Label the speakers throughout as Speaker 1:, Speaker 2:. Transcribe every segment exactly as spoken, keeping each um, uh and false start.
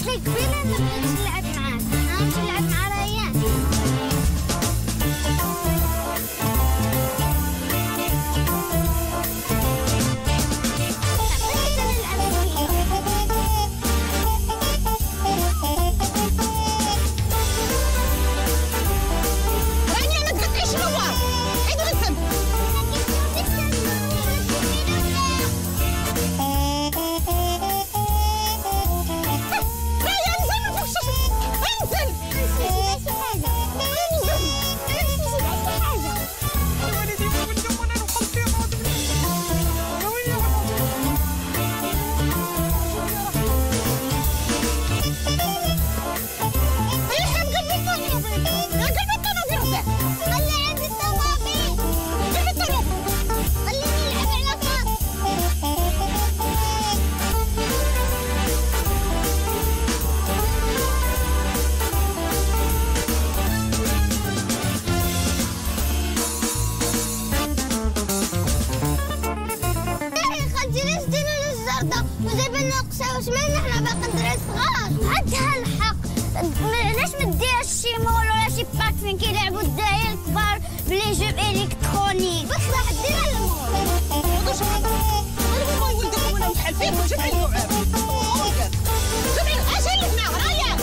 Speaker 1: قلت لك قبيله ما بغيتش نلعب معاك، انا نمشي نلعب مع ريان. فين كيلعبوا الدراري الكبار بلي جو الكترونيك بس واحد دينا المول واش هما يولدوا وانا بحال فيكم جمعي اللعاب جمعي اش اللي معاه رايا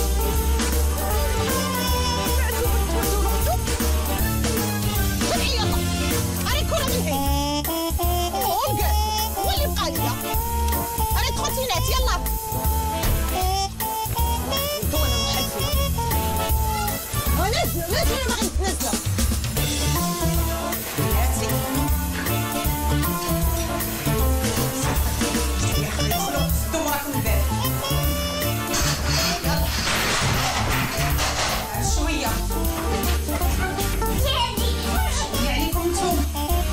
Speaker 1: جمعي يلا راني الكره من هين هونك هو اللي بقى ليا راني تخوتينات يلا نزلوا نزلوا ما غادي تنزلوا هاتي دخلوا سدوا وراكم الباب يلا شويه يعني عليكم نتوما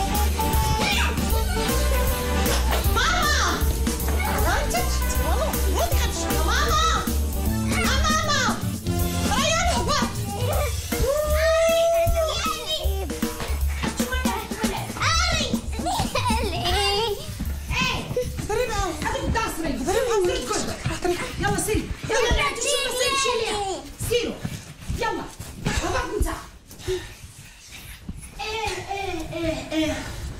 Speaker 1: ماما انت تحت والله ما تخافش ماما ماما ريان هبط يلا سيري يلا بعد شوف سيري شيليها سيروا يلا هبط انت ايه ايه ايه ايه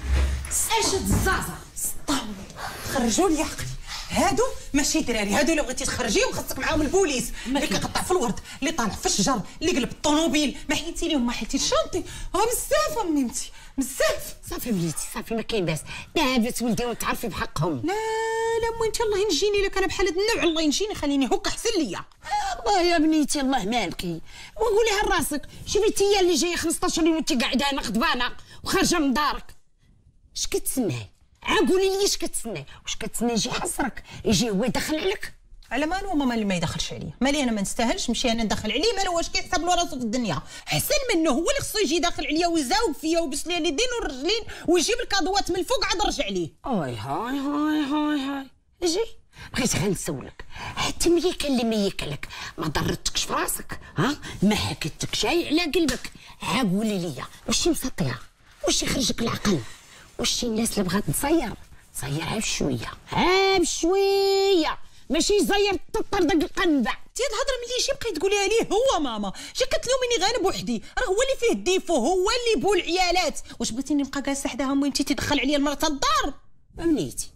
Speaker 1: اش الزازه سطاو خرجوا لي عقلي هادو ماشي دراري هادو اللي بغيتي تخرجيهم خاصك معاهم البوليس اللي كيقطع في الورد اللي طالع في الشجر اللي قلب الطوموبيل ما حيتي ليهم ما حيتي الشانطي ها بزاف امي انت بزاف
Speaker 2: صافي وليدي صافي ما كاين باس دابا ولدي وتعرفي بحقهم
Speaker 1: لا لا مو انت الله ينجيني لك انا بحال هاد النوع الله ينجيني خليني هكا احسن ليا
Speaker 2: الله يا بنيتي الله مالكي وقوليها لراسك شوفي تيا اللي جايه خمسطاش يوم وانت قاعده هنا غضبانه وخارجه من دارك اش كتسناي عا قولي لي اش كتسناي واش كتسناي يجي يحصرك يجي هو يدخل عليك
Speaker 1: على مالو ماما اللي ما يدخلش عليا مالي انا ما نستاهلش نمشي انا ندخل عليه مالو واش كيحسب له راسو في الدنيا حسن منه هو اللي خصو يجي داخل عليا ويزاوق فيا ويبس لي اليدين والرجلين ويجيب الكادوات من الفوق عاد رجع ليه
Speaker 2: اي هاي هاي هاي هاي اجي بغيت غير نسولك حتى ملي كان اللي ما ياكلك ما ضرتكش في راسك ها ما حكيتكش على قلبك ها قولي لي واش مسطيه واش يخرجك العقل واش الناس اللي بغات تصير صيرها بشويه ها بشويه ماشي زير تطر داك القنبع
Speaker 1: انت الهضره ملي جي بقيت تقوليها ليه هو ماما جا كتلوميني غير بوحدي راه هو اللي فيه الديفو هو اللي بول العيالات واش بغيتيني نبقى جالسه حداها امي انت تدخل عليا المراه الدار
Speaker 2: بنيتي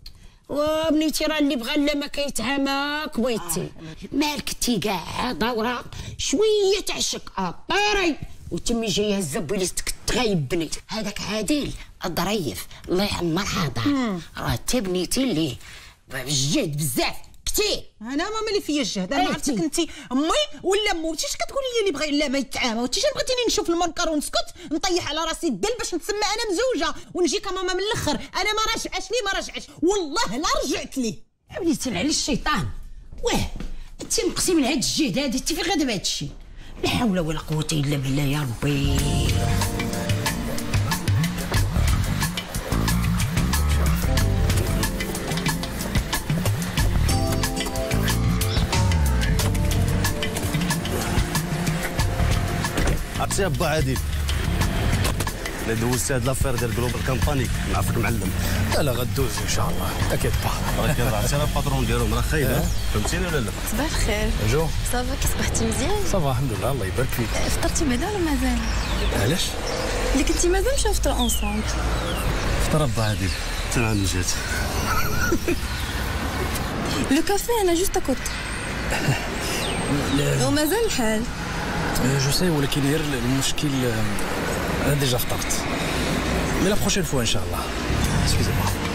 Speaker 2: وبنيتي راه اللي بغى لا ما كيتهماك بغيتي مالك تي قاعده ورا شويه تعشك طيري وتمي جايه هزه بوليستك تغيب بنيتي هذاك عادل الظريف الله يعمرها دار راه انت بنيتي اللي بالجهد بزاف كثير
Speaker 1: انا ماما اللي فيا الجهد انا عرفتك انت امي ولا موتيش كتقولي لي اللي بغى لا ما يتعامى وتيش بغيتيني نشوف المنكر ونسكت نطيح على راسي الدل باش نتسمى انا مزوجه ونجيك ماما من الاخر انا ما راجعش لي ما راجعش والله لا رجعت لي
Speaker 2: بنيتي على الشيطان واه انت مقسي من هاد الجهد هادي انت فين غادا بهاد الشيء لا حول ولا قوه الا بالله يا ربي
Speaker 3: عرفتي با عادل الا دوزت هاد لافير ديال جلوبال كامباني نعرفك معلم.
Speaker 4: لا لا غدوز ان شاء الله اكيد با.
Speaker 3: راك عرفتي انا الباترون ديالهم راه خايب فهمتيني ولا لا؟
Speaker 5: صباح الخير.
Speaker 4: جو
Speaker 5: صافا كي صبحتي مزيان؟
Speaker 4: صافا الحمد لله الله يبارك فيك.
Speaker 5: فطرتي بعدا ولا مازال؟
Speaker 4: علاش؟
Speaker 5: اللي كنتي مازال مشاو نفطروا اونصومبل.
Speaker 3: فطر الضحى حتى العام اللي جات.
Speaker 5: لو كافي انا جوست اكوت. ومازال الحال.
Speaker 4: جو سي ولكن غير المشكل انا ديجا فطرت. مي لا بروشين فوا ان شاء الله. اسكوزي موا.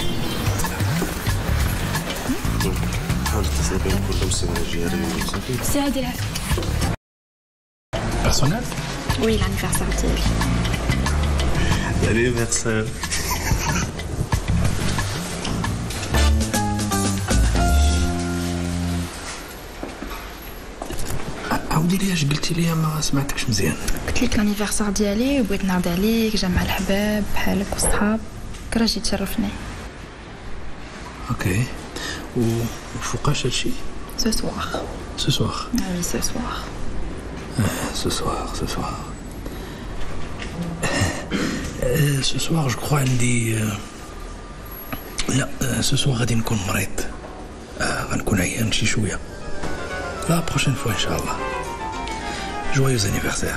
Speaker 3: حاول تتصل بين كل مسلم الجيري صافي.
Speaker 5: سي عادي العافية.
Speaker 4: بيرسونيل؟
Speaker 5: وي لانيفرسير ديالي.
Speaker 3: لانيفرسير.
Speaker 4: عاودي لي اش قلتي لي ما سمعتكش مزيان.
Speaker 5: قلت لك لانيفرسير ديالي وبغيت نعرض عليك جمع الحباب بحالك والصحاب كرا جيت تشرفني.
Speaker 4: اوكي وفوقاش هادشي؟
Speaker 5: سو سوار.
Speaker 4: سو سوار.
Speaker 5: وي سو سوار.
Speaker 4: سو سوار سو سوار. سو سوار جو كخوا عندي لا سو سوار غادي نكون مريض. غنكون عيان شي شويه. لا بروشين فوا ان شاء الله. جويوز انيفرسير.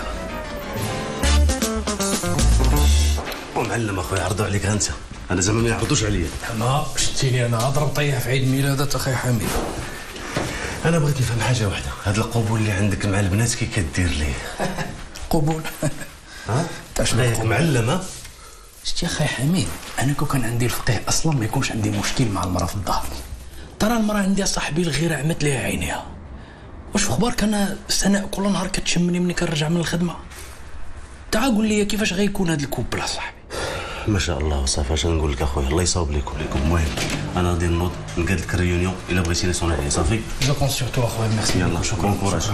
Speaker 3: ومعلم اخويا عرضوا عليك انت، انا زعما ما يعرضوش عليا.
Speaker 4: انا شتيني انا اضرب طيح في عيد ميلادات اخي حميد.
Speaker 3: انا بغيت نفهم حاجه واحده، هاد القبول اللي عندك مع البنات كي كدير ليه؟
Speaker 4: قبول؟
Speaker 3: ها؟
Speaker 4: تاش
Speaker 3: معلمه؟
Speaker 4: شتي اخي حميد، انا كون كان عندي الفقيه اصلا ما يكونش عندي مشكل مع المراه في الظهر. ترى المراه عندي صاحبي الغيره عمت ليها عينيها. واش في اخبارك انا سناء كل نهار كتشمني ملي كنرجع من الخدمه؟ تعال قول لي كيفاش غيكون هذا الكوبل اصاحبي؟
Speaker 3: ما شاء الله صافي اش نقول لك اخويا، الله يصاوب ليكم ليكم. المهم انا غادي نوض نقاد لك الريونيون الا بغيتي لي صوني عليا صافي.
Speaker 4: جو كونت سور تو اخويا ميرسي.
Speaker 3: يلا شكرا كوراج.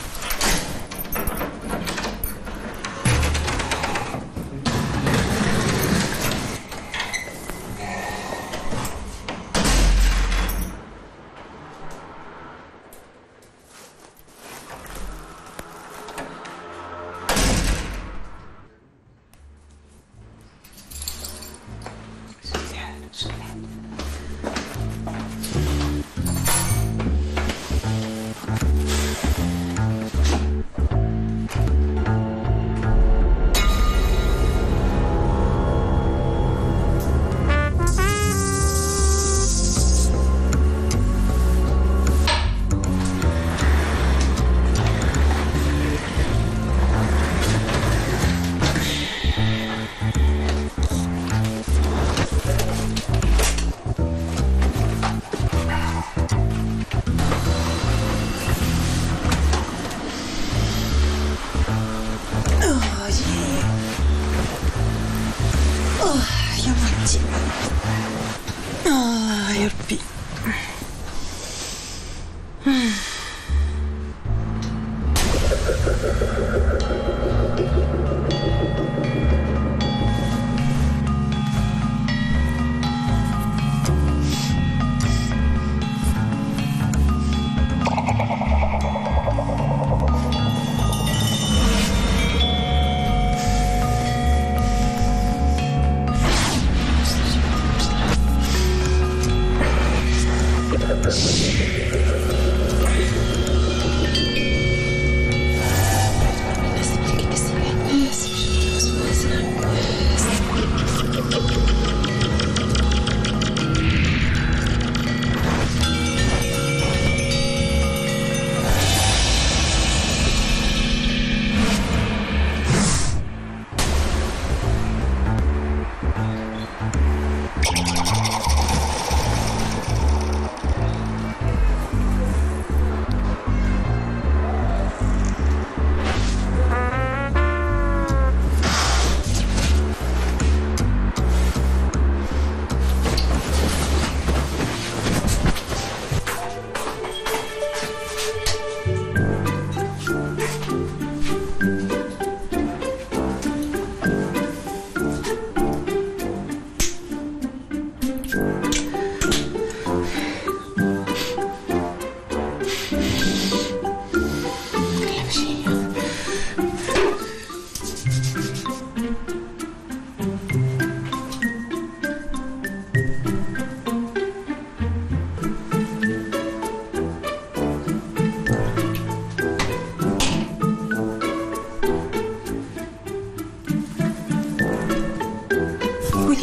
Speaker 1: يا ربي.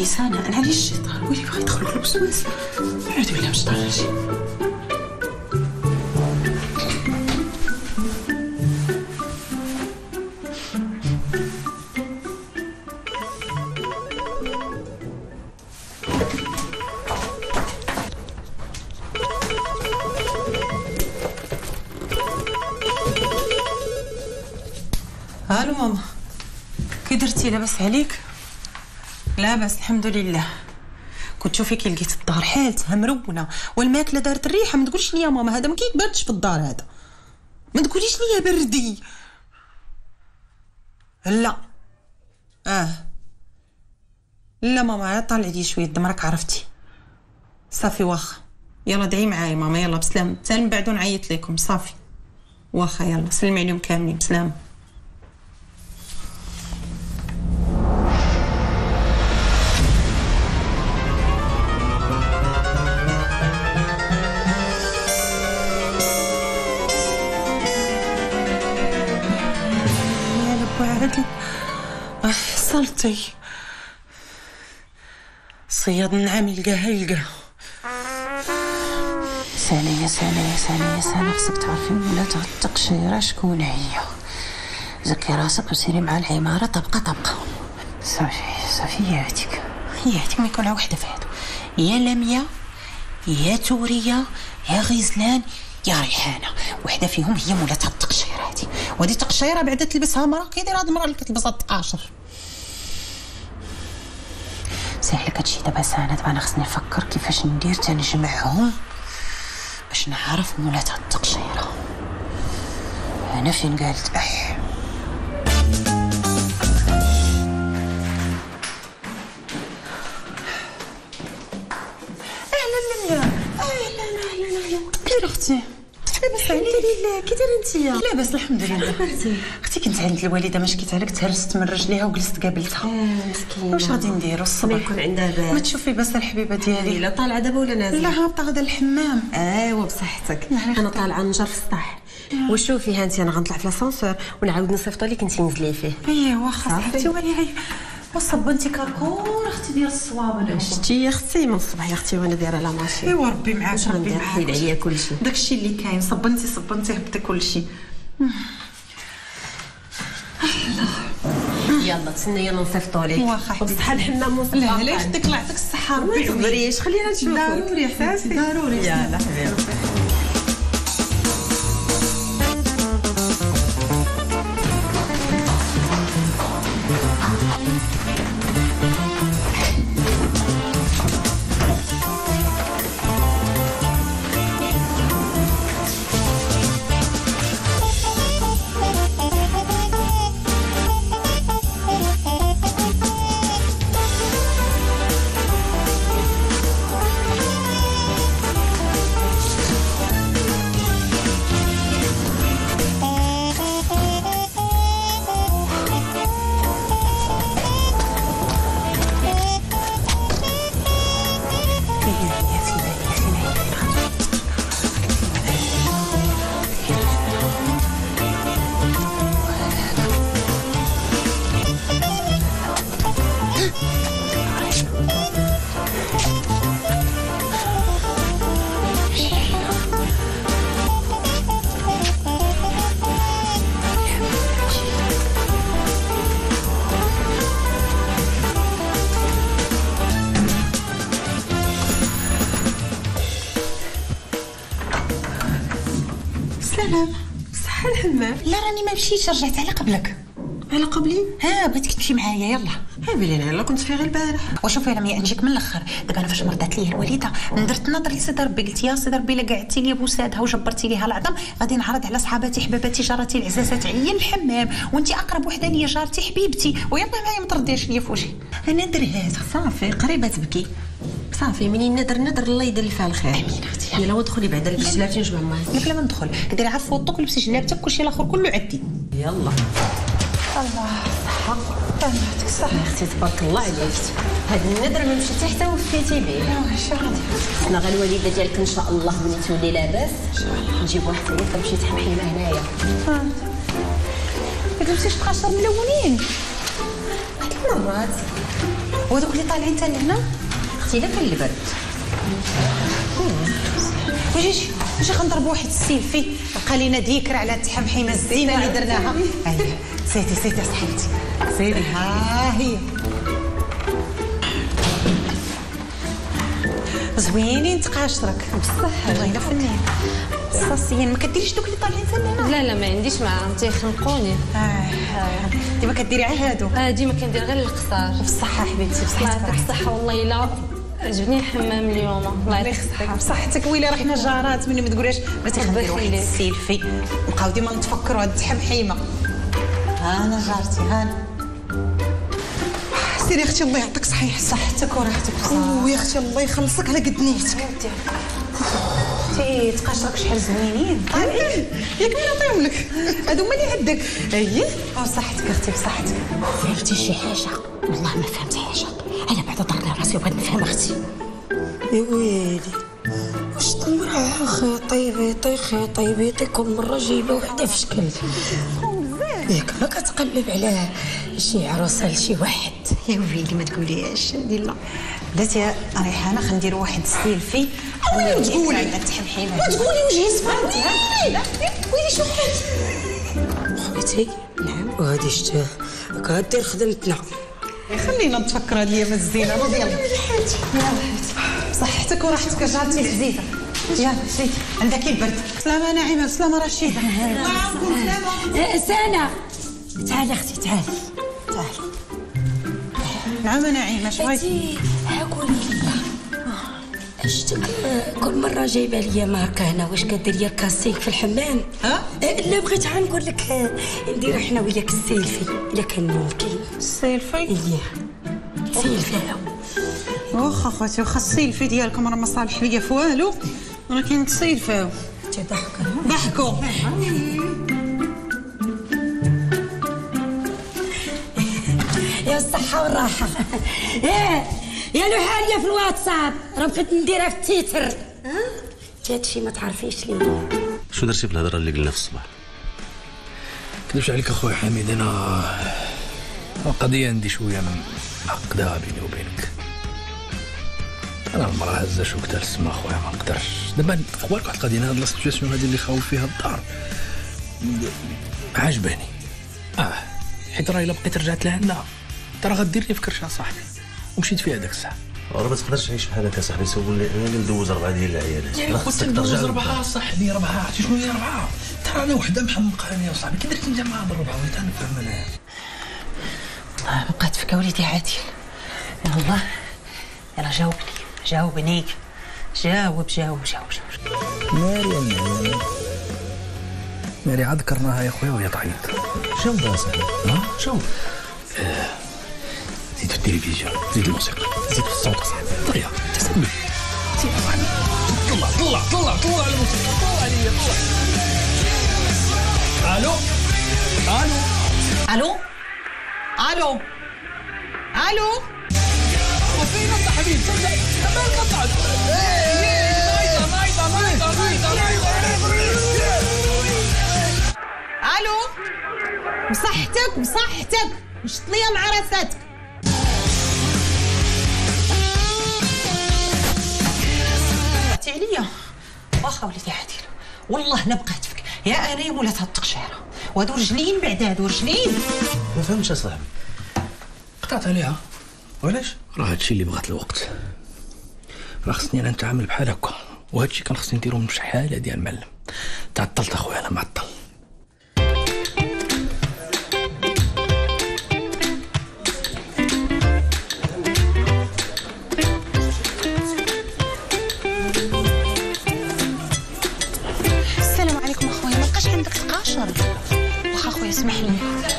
Speaker 1: قولي سناء انا علاش الشيطان قولي بغا يدخل لك الوسواس نعوذ بالله من الشيطان الرجيم. الو ماما كي درتي؟ لاباس عليك؟ لاباس الحمد لله. كنت شوفي كي لقيت الدار حالتها مرونه والماكله دارت الريحه. ما تقوليش لي يا ماما هذا ما كيبردش في الدار، هذا ما تقوليش لي بردي. لا اه لا ماما طالع لي شويه دم راك عرفتي. صافي واخا يلا دعي معايا ماما. يلا بسلام حتى من بعد نعيط لكم. صافي واخا يلا سلمي عليهم كاملين بسلام. آه حصلتي صياد النعام يلقاها يلقاها.
Speaker 2: سنة يا سنة يا سنة يا سنة خصك تعرفي ولات هاد التقشيرة شكون هي. زكي راسك وسيري مع العمارة طبقة طبقة. صافي صافي ياتك
Speaker 1: ياتك ما يكون وحدة في هادو، يا لمية يا تورية يا غزلان يا ريحانة، وحدة فيهم هي مولات هاد التقشيرة هادي. وهادي تقشيرة بعدا تلبسها مرا كي داير هاد المرا اللي كتلبس هاد التقاشر.
Speaker 2: ساهلك هادشي دابا سنة. دابا انا خصني نفكر كيفاش ندير تنجمعهم باش نعرف مولات هاد التقشيرة. انا فين قالت اح
Speaker 1: اهلا لميا. اهلا اهلا اهلا كيف اختي؟ لاباس عليك؟ لله كي دايره انت؟ لاباس الحمد لله. اختي كنت عند الوالده ما شكيتها لك، تهرست من رجليها وجلست قابلتها.
Speaker 6: اه مسكينه.
Speaker 1: واش غادي نديروا الصباح؟
Speaker 6: ما يكون عندها بال.
Speaker 1: ما تشوفي بس الحبيبه ديالي.
Speaker 6: لا طالعه دابا ولا نازله؟
Speaker 1: لا هابطه غدا الحمام.
Speaker 6: ايوا بصحتك. انا طالعه نجر في السطح. وشوفي ها انت انا غنطلع في لاسانسور ونعاود نصيفطو لك انت نزلي فيه.
Speaker 1: ايوا واخا صاحبتي. وهي وصبنتي كركور اختي ديال الصوابه.
Speaker 6: شتي يا اختي من الصباح يا اختي وانا دايره لا ماشي.
Speaker 1: ايوا ربي معاك ربي معاك.
Speaker 6: حيد عليا كلشي.
Speaker 1: داكشي اللي كاين صبنتي صبنتي هبطي كلشي.
Speaker 6: يلا تسنيا نصيفطو لك.
Speaker 1: واخا حبيبتي.
Speaker 6: بصحه الحمام وصباح.
Speaker 1: لا علاش يعطيك الله يعطيك الصحه ربي
Speaker 6: ما
Speaker 1: يعاونك.
Speaker 6: تبريش خلينا نشوفوك.
Speaker 1: ضروري حبيبتي ضروري.
Speaker 6: يلا حبيبتي.
Speaker 1: سلام.
Speaker 6: صحه الحمام.
Speaker 1: لا راني ما مشيتش رجعت على قبلك.
Speaker 6: على قبلي؟
Speaker 1: ها بغيتك تمشي معايا يلا.
Speaker 6: ها بلي انا كنت في غير البارح.
Speaker 1: وشوفي راه نجيك من الاخر. دابا انا فاش مرضات ليا الوالده درت نظر لسيدي ربي قلت يا سيدي ربي الا قعدتي لي بوسادها وجبرتي ليها العظم غادي نعرض على صحاباتي حباباتي جاراتي العزازات عيا الحمام وانت اقرب وحده ليا جارتي حبيبتي ويلا معايا ما ترديش ليا في وجهي. انا درهات
Speaker 6: صافي قريبه تبكي. صافي منين ندر ندر الله يدير فيها الخير.
Speaker 1: امين اختي.
Speaker 6: يلا ودخلي بعدا لبسي جلابتي نجمع معاك.
Speaker 1: لك لا ما ندخل ديري عفو وطوك لبسي جلابتك كلشي الاخر كله عدي.
Speaker 6: يلا.
Speaker 1: الله صحه. يعطيك الصحه
Speaker 6: اختي تبارك الله عليك. هاد الندر ما مشيتي حتى وفيتي به.
Speaker 1: واش غادي
Speaker 6: انا غير الوالده ديالك ان شاء الله ملي تولي لاباس نجيب واحد حتى تمشي تحمحيمه هنايا.
Speaker 1: ما تمشيش تقاشر من الاولين
Speaker 6: مرات
Speaker 1: وهذوك اللي طالعين حتى لهنا
Speaker 6: اختي لا كان البرد.
Speaker 1: وجي جي جي غنضرب واحد السيلفي بقى لينا ذكرى على التحمحيمه الزينه اللي درناها. هاهي سيتي سيتي صحيتي سيدي ها هي زوينين تقاشرك بصح والله الا فنان صاصيين. ما كديريش دوك اللي طالعين حتى
Speaker 6: لا لا ما عنديش معاهم تيخنقوني.
Speaker 1: اه ديما كديري على هادو.
Speaker 6: اه ديما كندير غير القصار.
Speaker 1: بصحه حبيبتي بصحتك.
Speaker 6: يعطيك الصحه والله الا عجبني الحمام اليوم. الله يعطيك الصحه.
Speaker 1: بصحتك ويلي رحنا جارات مني ما تقوليش بغيتي غندير واحد السيلفي نبقاو ديما نتفكروا هاد التحمحيمه. هانا جارتي هانا سيري اختي الله يعطيك صحيح صحتك وراحتك بصراحه. ويا اختي الله يخلصك على قد نيتك. تي تقاشرك شحال زوينين طالعين ياك مين عطيهم لك هادو هما اللي عندك. اييه بصحتك اختي بصحتك.
Speaker 2: فهمتي شي حاجه؟ والله ما فهمت حاجه. انا بعدا ضرنا راسي وبغيت نفهم اختي.
Speaker 7: يا ويلي واش طمرها خطيبي طي خطيبي طي كل مره جايبه وحده في شكل ياك ما كتقلب على شي عروسه لشي واحد.
Speaker 1: يا ويلي ما تقوليش لا بلاتي ريحانه خنديروا واحد السيلفي. ويلي تقولي التحمحيمه وتقولي وجهي صفرتي. ها ويلي شو
Speaker 7: خوتي نعم وهادي شتا كدير خدمتنا.
Speaker 1: خلينا نتفكر هاد الايام الزينه. يلا يلا حياتي بصحتك وراحتك جارتي العزيزه. يلا سيدي عندك البرد. سلامه نعيمه سلامه رشيده. معكم سلامه.
Speaker 2: سنة تعالي اختي تعالي تعالي.
Speaker 1: نعم نعيمه اش بغيتي؟
Speaker 2: انتي ها قولي لي شتك كل مرة جايبة ليا ماركة هنا واش كديري كاسينغ في الحمام؟
Speaker 1: ها؟
Speaker 2: لا بغيت نقول لك نديرو حنا وياك السيلفي إلا كان ممكن.
Speaker 1: السيلفي؟
Speaker 2: إيه سيلفي.
Speaker 1: واخا خوتي واخا السيلفي ديالكم راه ما صالح ليا في والو راه كاين تسيلفاو.
Speaker 2: تضحكوا
Speaker 1: ضحكوا.
Speaker 2: يا الصحة والراحة. ايه يا لوحالية في الواتساب راه بغيت نديرها في التيتر. ها هادشي ما تعرفيش ليه.
Speaker 3: شنو درتي في الهضره اللي قلنا في الصباح؟
Speaker 4: كذبش عليك اخويا حميد، انا القضيه عندي شويه معقده بيني وبينك. انا المراه هزه شوكتها للسما اخويا ما نقدرش دابا اخويا. واحد القضيه هاد لا سيتوياسيون هادي اللي خاوي فيها الدار عجباني اه حيت راه الا بقيت رجعت لعندنا ترى غدير لي في كرشه صاحبي ومشيت فيها داك الساعه.
Speaker 3: راه ما تقدرش تعيش بحال هكا صاحبي. سول لي انا اللي ندوز اربعه ديال العيالات.
Speaker 4: يا خصك تدوز اربعه صاحبي ربعه. عرفتي شنو هي ربعه؟ ترى انا وحده محمقاني يا صاحبي. كي درت انت مع الربعه بغيت نفهم انا.
Speaker 1: الله بقات فيك وليدي عادل. يلا يلا جاوبني جاوبني جاوب جاوب جاوب جاوب.
Speaker 4: مريم ماري عاد ذكرناها يا خويا وهي تعيط.
Speaker 3: شنو بها صاحبي؟
Speaker 4: ها شنو؟ آه. زيد في التلفزيون زيد الموسيقى زيد في الصوت صاحبي. طيب تسمي زيد صاحبي. طلع طلع طلع طلع على الموسيقى. طلع عليا طلع. الو الو
Speaker 1: الو الو الو
Speaker 4: وفين انت حبيبي؟ ما انقطعت. نايضه نايضه نايضه نايضه.
Speaker 1: الو بصحتك بصحتك مش طليه مع راساتك. عرفتي عليا واخا وليدي عادل والله لا بقيت فيك. يا انا ولات هاد التقشيره وهادو رجلين بعد هادو رجلين.
Speaker 3: ما فهمتش اصاحبي.
Speaker 4: قطعت عليها.
Speaker 3: وعلاش؟
Speaker 4: راه هادشي اللي بغات الوقت. راه خصني انا نتعامل بحال هكا وهادشي كان خصني نديرو من شحال هادي المعلم. تعطلت اخويا انا معطل.
Speaker 1: السلام عليكم اخويا. ما بقاش عندك تقاشر واخا اخويا اسمح لي.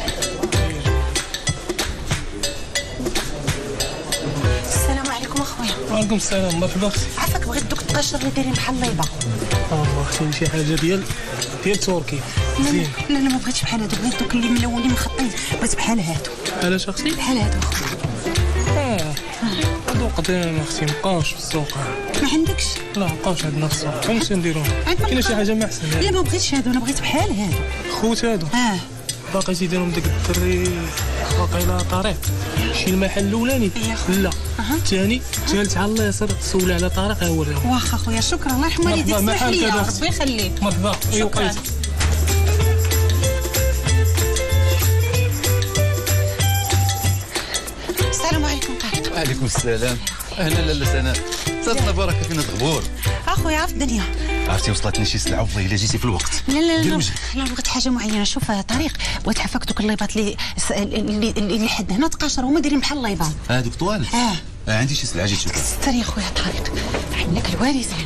Speaker 1: السلام عليكم اخويا.
Speaker 8: وعليكم السلام مرحبا اختي.
Speaker 1: عافاك بغيت دوك التقاشر اللي دايرين بحال الليبه.
Speaker 8: اه اختي شي حاجه ديال ديال تركيا زين.
Speaker 1: لا لا ما بغيتش بحال هادو. بغيت دوك اللي ملونين مخطين. بغيت بحال هادو.
Speaker 8: علاش اختي؟
Speaker 1: بحال هادو اخويا.
Speaker 8: اه هادو قديم اختي مابقاوش في السوق.
Speaker 1: ما عندكش؟
Speaker 8: لا مابقاوش عندنا في السوق. فين نديروهم؟ كاينه شي حاجه ما احسن؟
Speaker 1: لا ما بغيتش هادو. انا بغيت بحال هادو.
Speaker 8: خوت هادو
Speaker 1: اه
Speaker 8: باقي تيديرهم داك الدري واقيلا طريق. تمشي المحل الاولاني لا الثاني تجالس على اليسار تسولي على طريق اوريها.
Speaker 1: واخا خويا شكرا الله يرحم والديك سمح لي ربي يخليك.
Speaker 8: مرحبا في وقيته.
Speaker 1: السلام عليكم طارق.
Speaker 9: وعليكم السلام. اهلا لاله سناء صافنا بركه فينا الغبور.
Speaker 1: اخويا عارف الدنيا
Speaker 9: عرفتي وصلتني شي سلعه والله الا جيتي في الوقت.
Speaker 1: لا لا لا لا بغيت حاجه معينه. شوف طريق بغيت عفاك دوك الليبات اللي اللي اللي حد هنا تقاشر هما دايرين بحال الليبات.
Speaker 9: اه دوك طوال.
Speaker 1: اه
Speaker 9: آه عندي شي سلعه جيت نشوفها.
Speaker 1: استري يا خويا طارق عندك الوالي زين.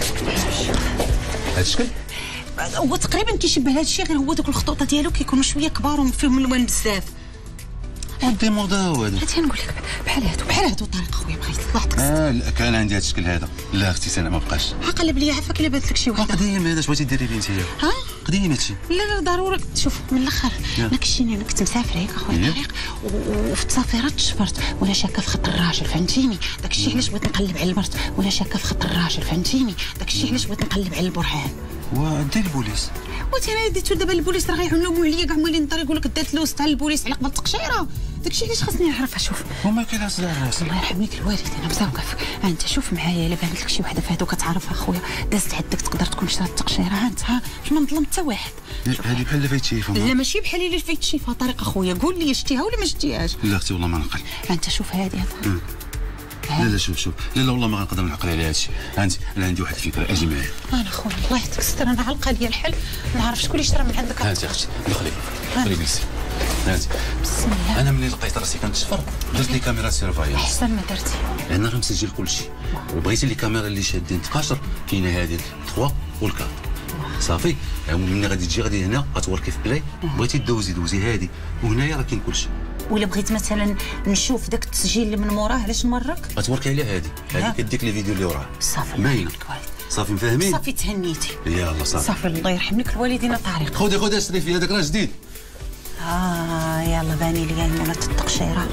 Speaker 9: هذا الشكل
Speaker 1: هو تقريبا كيشبه هذا الشيء غير هو دوك الخطوطه ديالو كيكونوا شويه كبار وفيهم الوان بزاف.
Speaker 9: ودي موضه هو هذا.
Speaker 1: هاتي نقول لك بحال هادو بحال هادو طارق خويا بغيت الله يعطيك.
Speaker 9: اه لا كان عندي هذا الشكل هذا. لا اختي سناء ما بقاش.
Speaker 1: قلب لي عافاك الا بانت لك شي وحده.
Speaker 9: قديم هذا. اش بغيتي ديري به انت؟
Speaker 1: ها
Speaker 9: قديم هادشي.
Speaker 1: لا لا ضروري. شوف من الاخر انا كشيني انا كنت مسافره هيك اخويا طارق وفي التصافيرات تشفرت وانا شاكه في خط الراجل فهمتيني. داك الشيء علاش بغيت نقلب على المرت وانا شاكه في خط الراجل فهمتيني. داك الشيء علاش بغيت نقلب على البرهان.
Speaker 9: ودي البوليس
Speaker 1: وتانا ديتو دابا البوليس راه غيعلموا عليا كاع مولين الطريق يقول لك دات لوست تاع البوليس على قبل التقشيره. داكشي علاش خاصني نعرفها. شوف
Speaker 9: هما كيلاص الراس
Speaker 1: الله يرحم ليك الوالد انا مزوقف. انت شوف معايا الا بانت لك شي وحده في هادو كتعرفها اخويا دازت عندك تقدر تكون شرات التقشيره انت ها باش ما نظلم حتى واحد.
Speaker 9: هذه بحال اللي فايت شيفها.
Speaker 1: لا ماشي بحال اللي فايت شيفها طريق اخويا قول لي شتيها ولا ما شتيهاش.
Speaker 9: لا اختي والله ما نعقل.
Speaker 1: انت شوف هذه
Speaker 9: لا لا شوف شوف لا لا والله ما غنقدر نعقل على هذا الشيء. انت انا عندي واحد الفكره اجي معايا.
Speaker 1: انا خويا الله يحفظك ستر انا علقه لي الحل نعرف شكون اللي شرا من عندك.
Speaker 9: هانتي اختي دخلي خلي جلسي. هانتي
Speaker 1: بسم الله.
Speaker 9: انا ملي لقيت راسي كنتشفر درت لي كاميرا سيرفايلانس.
Speaker 1: احسن ما درتي
Speaker 9: لان راه مسجل كل شيء. وبغيتي لي كاميرا اللي شادين تقاشر كاينه هذه ثلاثة والكات صافي. ملي غادي تجي غادي هنا غتوركي في بلاي بغيتي دوزي دوزي هذه وهنايا راه كاين كل شيء.
Speaker 1: ولا بغيت مثلا نشوف داك التسجيل اللي من موراه علاش نورك
Speaker 9: غتوركي على هذه هذه كديك لي فيديو اللي وراه
Speaker 1: صافي
Speaker 9: باينه صافي مفاهمين.
Speaker 1: صافي تهنيتي
Speaker 9: يلاه صافي
Speaker 1: صافي الله يرحم لك الوالدين طارق.
Speaker 9: خذي خذي اشري فيه هذاك راه جديد.
Speaker 1: اه يلا باني لي مولات التقشيره.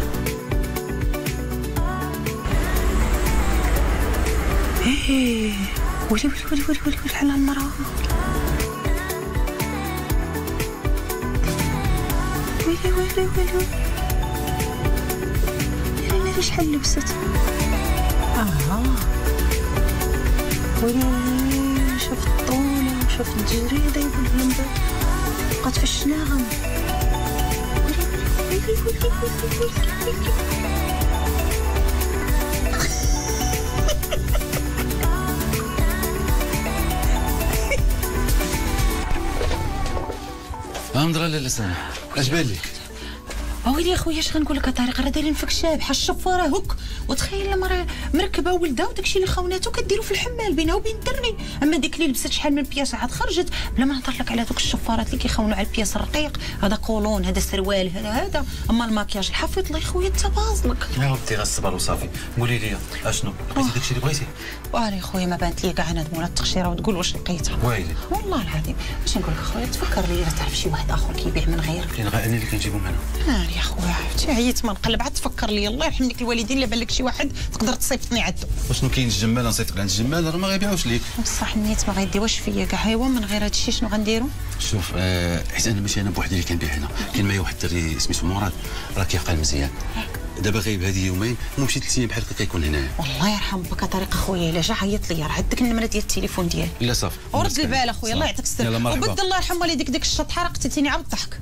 Speaker 1: ايه ولي ولي ولي ولي ولي ولي على المراه. ويلي ويلي ويلي يا ناري شحال لبست. اه ويلي شوف الطولة وشوف الجريدة يقول لهم بقات في الشناغم. ويلي ويلي ويلي ويلي ويلي
Speaker 9: امضرا لاله سناء اش بان لك؟
Speaker 1: ويلي اخويا اش غنقول لك طارق راه دايرين فيك شاب بحال الشفاره هك وتخيل لما راه مركبه ولدها وداكشي اللي خوناتو كديرو في الحمال بينها وبين الدرني. اما ديك اللي لبست شحال من بياسه عاد خرجت بلا ما نهضر لك على دوك الشفارات اللي كيخونوا على البياس الرقيق. هذا كولون هذا سروال هذا هذا. اما الماكياج الحفيظ الله خويا انت باصلك.
Speaker 9: يا ودي غير الصبر وصافي. قولي لي اشنو لقيتي داكشي اللي بغيتي؟
Speaker 1: واري خويا ما بانت لي كاع انا مولات التقشيره وتقول واش لقيتها.
Speaker 9: ويلي
Speaker 1: والله العظيم اش نقول لك خويا تفكر لي تعرف شي واحد اخر كيبيع من غيرك.
Speaker 9: كاين غير انا اللي كنجيبهم هنا.
Speaker 1: ناري يا خويا عييت ما نقلب عاد تفكر لي الله يرحم لك الوالدين الا بان لك شي واحد تقدر تصيفطني عندو.
Speaker 9: وشنو كاين الجمال نصيفطك عند الجمال راه ما غيبيعوش ليك.
Speaker 1: بصح النيت ما غيديوش فيا كاع ايوا من غير هادشي شنو غنديرو؟
Speaker 9: شوف آه حيت انا ماشي انا بوحدي اللي كنبيع هنا كاين معايا واحد الدري سميتو مراد راه كيعقل مزيان. دابا غايب هذه يومين ومشي ثلاث ايام بحال هكا كيكون هنايا.
Speaker 1: والله يرحم بك طريق اخويا الا جا عيط لي راه عندك النمره ديال التليفون ديالي.
Speaker 9: لا صافي
Speaker 1: ورد البال اخويا الله يعطيك الستر. وبد الله يرحم والديك ديك الشطحه راه قتلتيني على الضحك.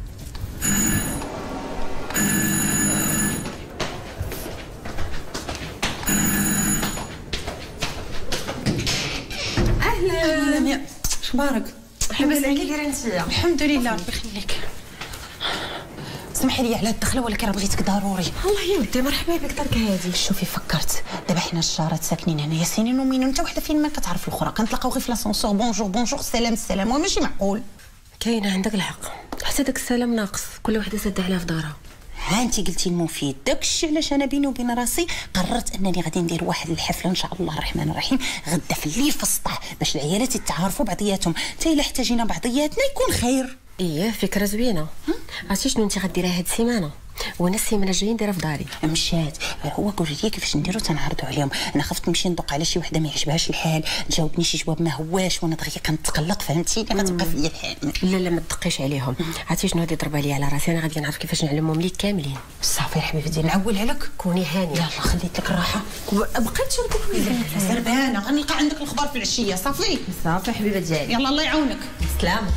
Speaker 1: اهلا شبارك؟
Speaker 6: لاباس عليك كي انت؟
Speaker 1: الحمد لله ربي يخليك. اسمحي لي على الدخله ولكن راه بغيتك ضروري.
Speaker 6: الله يا ودي مرحبا بك دارك هادي.
Speaker 1: شوفي فكرت دابا حنا الجارات ساكنين هنايا سنين ومنين انت وحده فين ما كتعرف الاخرى كنتلاقاو غير في لاسونسور بونجور بونجور سلام السلام وماشي معقول.
Speaker 6: كاينه عندك الحق حتى داك السلام ناقص كل وحده ساده عليها في دارها.
Speaker 1: ها انت قلتي المفيد داكشي علاش انا بيني وبين راسي قررت انني غادي ندير واحد الحفله ان شاء الله الرحمن الرحيم غدا في الليل في السطح باش العيالات يتعارفوا بعضياتهم حتى الا احتاجينا بعضياتنا يكون خير.
Speaker 6: ايه فكره زوينه. عرفتي شنو انت غديريها هاد السيمانه؟ وانا السيمانه الجايه نديرها في داري.
Speaker 2: مشات هو قولي لي كيفاش نديرو تنعرضوا عليهم. انا خفت نمشي ندق على شي وحده ما يعجبهاش الحال تجاوبني شي جواب ما هواش وانا دغيا كنتقلق فهمتيني غتبقى فيا الحال.
Speaker 6: لا لا ما تدقيش عليهم. عرفتي شنو غادي يضرب عليا على راسي؟ انا غادي نعرف كيفاش نعلمهم ليك كاملين.
Speaker 2: صافي حبيبتي نعولها لك.
Speaker 6: كوني هانيه.
Speaker 2: يلا خليت لك الراحه.
Speaker 6: بقيت شردك
Speaker 1: زربانه غنلقى عندك الخبر في العشيه. صافي
Speaker 6: صافي حبيبه ديالي.
Speaker 1: يلا الله يعاونك.
Speaker 6: سلام.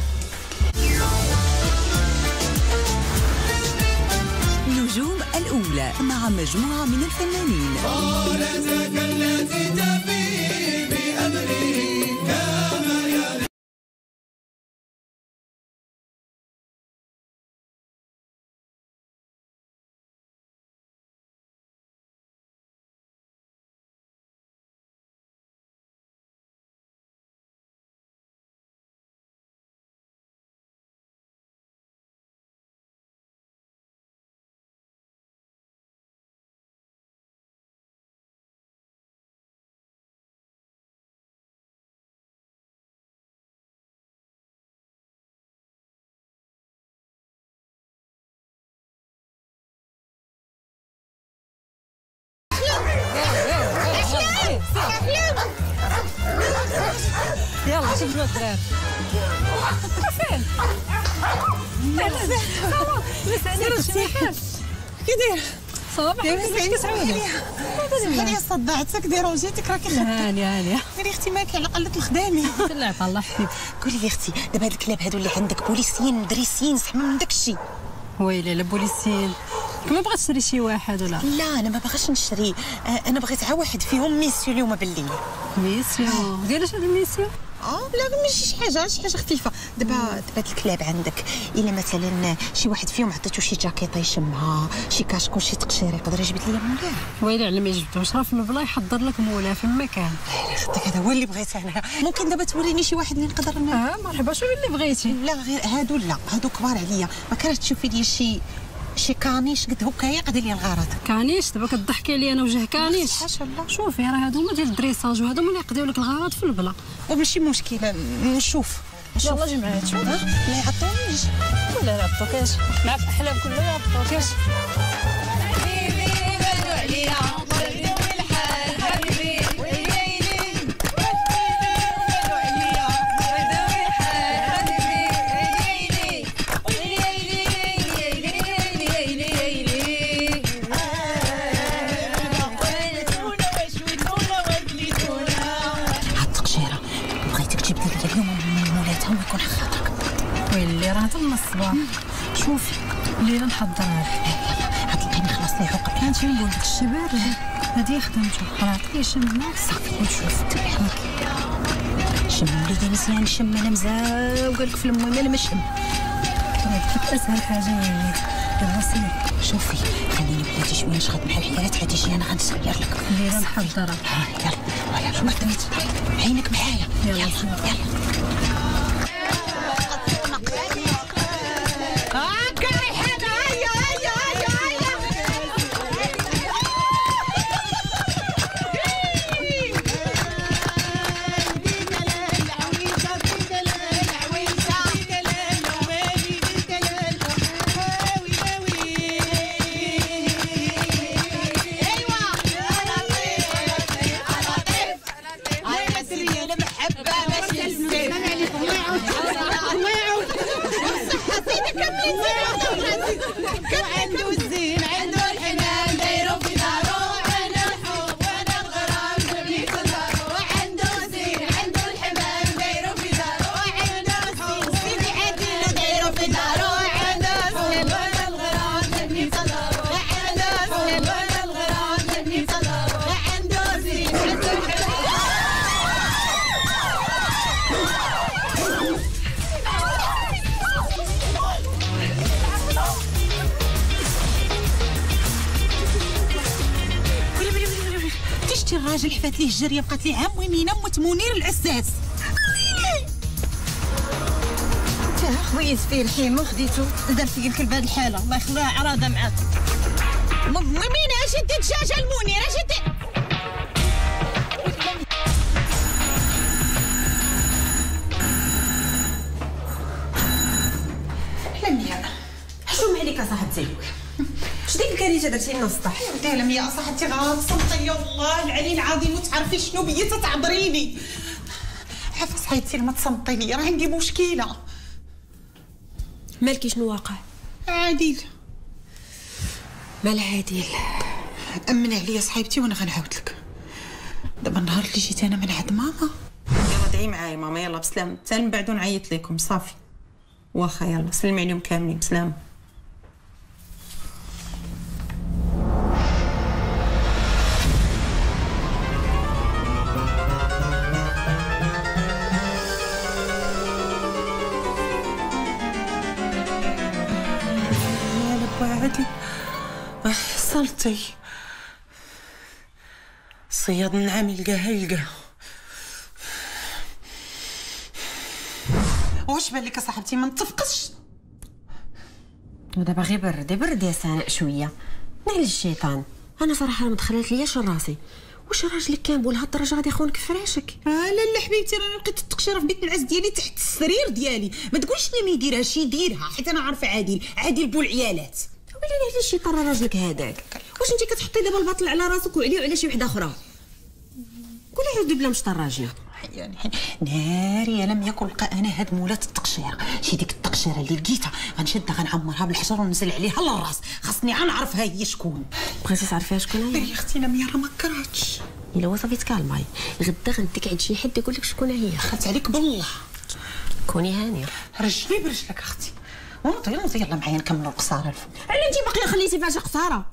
Speaker 10: نجوم الأولى مع مجموعة من الفنانين. قالتك التي تفي بأمري كما يلي.
Speaker 1: يلا شوفوا الدراري فين؟ كي داير؟ صباح الخير كتعاودي؟ هانيه صدعتك دايره وجيتك راكي خدامه. هانيه هانيه ديري اختي ماكي على الاقل تخدامي. الله يعطي الله حبيبي.
Speaker 2: قولي لي اختي دابا هاد الكلاب هادو اللي عندك بوليسيين مدرسين زعما من داكشي.
Speaker 1: ويلي لا بوليسيين ما بغات تشري شي واحد ولا؟
Speaker 2: لا انا ما باغاش نشري. انا بغيت عا واحد فيهم ميسيو اليوم بالليل.
Speaker 1: ميسيو ديالاش هذا الميسيو؟
Speaker 2: اه لا ماشي شي حاجه شي حاجه خفيفه. دابا دابا هاد الكلاب عندك الا مثلا شي واحد فيهم عطيتو شي جاكيطه يشمها شي كاشكو شي تقشير يقدر يجبد ليا مولاه.
Speaker 1: ويلي على ما يجبدوش راه في البلا يحضر لك مولاه في المكان. صدق هذا هو اللي بغيت انا. ممكن دابا توريني شي واحد اللي نقدر ن... اه مرحبا. شنو اللي بغيتي؟ لا غير هادو لا هادو كبار عليا. ما كرهتش تشوفي لي شي شي كانيش قد هكايا قد لي الغرض. كانيش دابا كضحكي عليا انا وجه كانيش؟ حاشا الله. شوفي راه هادو هما ديال الدريساج وهادو هما اللي يقضيو لك الغرض في البلا. وماشي مشكله نشوف نشوف. يلا جمعات شوف. لا يعطونيش ولا لا عطوكاش مع الاحلام كله ما عطوكاش. حبيبي بدو عليا ضربي الحال حبيبي ويلي راه حتى من الصباح. شوفي الليله نحضرها لك. هاد القيمه خلاص لي عقب. كان شي نقول لك الشباب هادي خدمته راه عطيه شمنا صافي. ونشوف شم وليدي مزيان شم. انا مزاوقه لك في المهم انا ما شم. هذيك اسهل حاجه يا يلا سير. شوفي خليني بلاتي شويه نشخط مع الحيالات غادي تجي انا غنسير لك الليله نحضرها. ها يلا يلا ما تميت عينك معايا. يلا يلا الراجل حفات ليه الجريه بقات ليه عام ويمينه موت منير العساس. انت خويت فيه الحيمه خديتو دار فيا الكلب هاد الحاله الله يخليها عراضه معاك. مين اش انت الدجاجه المنير اش انت؟ لميا حشوم عليك صاحبتي
Speaker 6: اش ديك الكارثه درتي لنا السطح؟
Speaker 1: ودي لميا صاحبتي غتصمتي والله العلي العظيم وتعرفي شنو بيا تتعبريني. عافاك حياتي ما تصمتي لي راه عندي مشكله.
Speaker 6: مالكي شنو واقع؟
Speaker 1: عادل
Speaker 6: مال عادل
Speaker 1: امن عليا صاحبتي وانا غنعاود لك. دابا النهار اللي جيت انا من عند ماما
Speaker 11: يلا دعي معايا ماما يلا بسلام حتى من بعد نعيط لكم صافي. واخا يلا سلمي عليهم كاملين بسلام.
Speaker 1: عادي حصلتي صياد النعام يلقاها يلقاها. واش بان لك صاحبتي ما نتفقش؟
Speaker 6: ودابا غير برد برد يا سناء شويه. نعل الشيطان انا صراحه ما دخلت لياش راسي. واش راجلك كامل لهاد الدرجه غادي يخونك في فراشك؟
Speaker 1: اه لا لا حبيبتي راني لقيت التقشيره في بيت العز ديالي تحت السرير ديالي. ما تقولش لي ما يديرها شي يديرها حيت انا عارفه عادل عادل بو العيالات.
Speaker 6: ولي علاش شي طرا راجلك هذاك؟ واش انت كتحطي دابا الباطل على راسك وعليه وعلى شي وحده اخرى؟ قولي عاد بلا مشطر راجل.
Speaker 1: يعني ناري يا لم يكن لقى انا هاد مولات التقشيره شي ديك التقشيره اللي لقيتها غنشدها غنعمرها بالحجر وننزل عليها للراس. خاصني غنعرفها هي شكون.
Speaker 6: بغيتي تعرفيها شكون هي؟
Speaker 1: يا اختي لميا راه ما كرهتش.
Speaker 6: الا وصفي تكالماي غدا غنديك عند شي حد يقول لك شكون هي.
Speaker 1: خدت عليك بالله.
Speaker 6: كوني هانيه.
Speaker 1: رجلي برجلك اختي ونوضي نوضي يلا معايا نكملوا القصاره الفوق.
Speaker 6: على انت باقيه خليتي فيها شي قصاره؟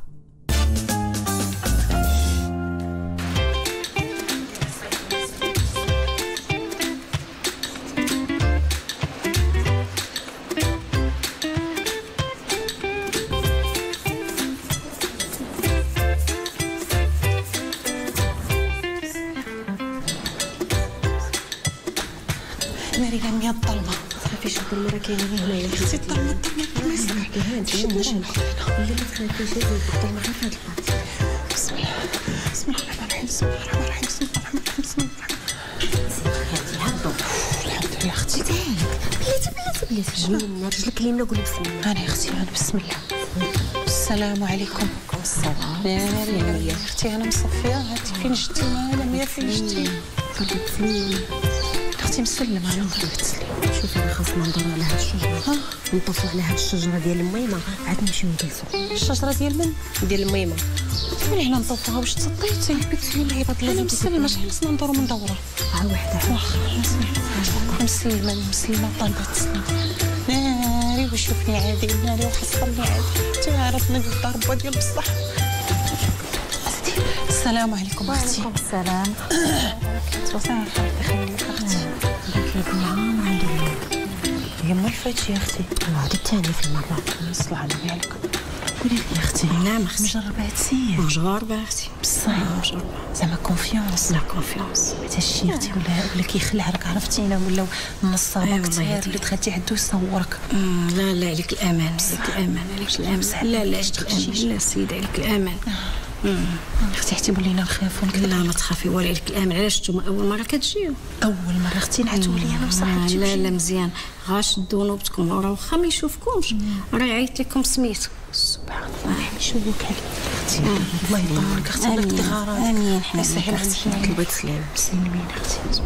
Speaker 1: ناري لميا الظلمه.
Speaker 6: صافي شوفي المرا كاينه هنايا.
Speaker 1: اختي الظلمه الظلمه ما يصلحش.
Speaker 6: شنو اللي ما تخافيش الظلمه غير في هاد البلاصه.
Speaker 1: بسم الله بسم الله الرحمن الرحيم بسم الله الرحمن الرحيم بسم الله الرحمن الرحيم بسم الله الرحمن الرحيم. الحمد لله اختي.
Speaker 6: بلاتي بلاتي بلاتي جميل رجلك اليمنى قولي بسم الله.
Speaker 1: انا اختي انا بسم الله. السلام عليكم.
Speaker 6: السلام.
Speaker 1: يا اختي انا مصفيه هاتي فين جدتي معايا مية فين جدتي؟
Speaker 6: فين
Speaker 1: اختي مسلمه انا نضرب التسليم.
Speaker 6: شوفي راه خاصنا ندورو على هاد الشجره نطفوا على هاد الشجره ديال الميمه عاد نمشيو نجلسوا.
Speaker 1: الشجره ديال من؟
Speaker 6: ديال الميمه.
Speaker 1: فين حنا نطفوها واش تصديتي؟
Speaker 6: بتسلي الله يبارك
Speaker 1: انا مسلمه شحال خصنا ندورو من دوره.
Speaker 6: ها وحده
Speaker 1: واخا مسلمه مسلمه طالبه التسليم. ناري وشوفني عادل ناري وحصلني عادل تعرف نقول ضربه ديال بصح. السلام عليكم اختي.
Speaker 5: وعليكم السلام.
Speaker 1: توصلي يخليك اختي. هي مولفاتش يا اختي.
Speaker 6: هذه الثانيه في المره.
Speaker 1: نصلح على بالك. قولي لي يا اختي.
Speaker 6: نعم اختي.
Speaker 1: مجربه هادشي.
Speaker 6: مجربه اختي.
Speaker 1: بصح مجربه. زعما كونفيونس.
Speaker 6: لا كونفيونس.
Speaker 1: حتى الشي اختي ولا ولا كيخلع راك عرفتينا ولاو النصابه كثير اللي دخلتي عندو يصورك.
Speaker 6: لا لا عليك الامان عليك الامان عليك الامان. لا لا عليك الامان لا سيدي عليك الامان.
Speaker 1: اختي حتى ولينا نخافوا.
Speaker 6: لا ما تخافي ولا عليك الامان. علاش نتوما اول مره كتجيو؟
Speaker 1: اول مره اختي نعتوا لي انا وصاحبتي.
Speaker 6: لا لا مزيان غا شدوا نوبتكم وراه واخا ما يشوفكمش راه يعيط لكم سميتو.
Speaker 1: سبحان الله يشوفوك عليك اختي. الله يبارك اختي الله يقضي غارات.
Speaker 6: امين
Speaker 1: يسهل عليك.
Speaker 6: كيبغي تسلم
Speaker 1: سلمين اختي.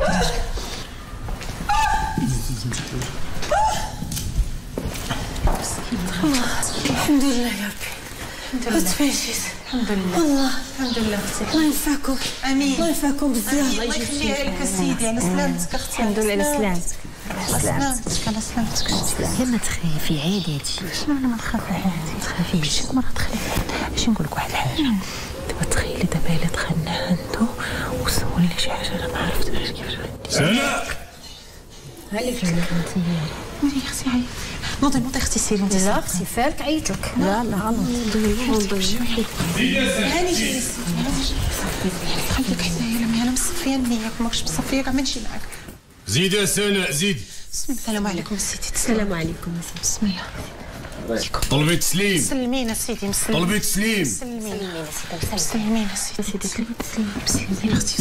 Speaker 1: الحمد لله يا ربي. الحمد لله. تفاجئت. الحمد لله.
Speaker 6: الله
Speaker 1: الحمد لله اختي.
Speaker 6: الله ينفعكم.
Speaker 1: امين.
Speaker 6: الله ينفعكم بزاف.
Speaker 1: الله يخليها لك سيدي على سلامتك اختي.
Speaker 6: الحمد لله على سلامتك.
Speaker 1: على سلامتك على سلامتك اختي.
Speaker 6: لا ما تخافي عادي هادشي.
Speaker 1: شنو انا ما نخاف عادي.
Speaker 6: ما تخافيش.
Speaker 1: شي مرة تخافي. اش نقول لك واحد الحاجه. دابا تخيلي دابا الا دخلنا عنده وسولني شي حاجه انا ما عرفتش كيفاش غندير.
Speaker 8: سناء
Speaker 6: هالي فين انت
Speaker 1: ويلي اختي عيط. نوضي نوضي اختي سيري انت.
Speaker 6: لا اختي فارك عيط لك. لا لا نوضي نوضي.
Speaker 1: هاني جلسي. خليك حدايا لما انا مصفيه النيه ماكش مصفيه كاع ما نمشي معاك.
Speaker 8: زيدي يا سناء زيدي.
Speaker 1: بسم الله. السلام عليكم سيدي.
Speaker 6: السلام عليكم
Speaker 1: بسم الله.
Speaker 8: طلبي تسليم.
Speaker 1: سلمينا سيدي مسلمين.
Speaker 8: طلبي تسليم.
Speaker 1: سلمينا سيدي. سلمينا سيدي. سلمينا اختي.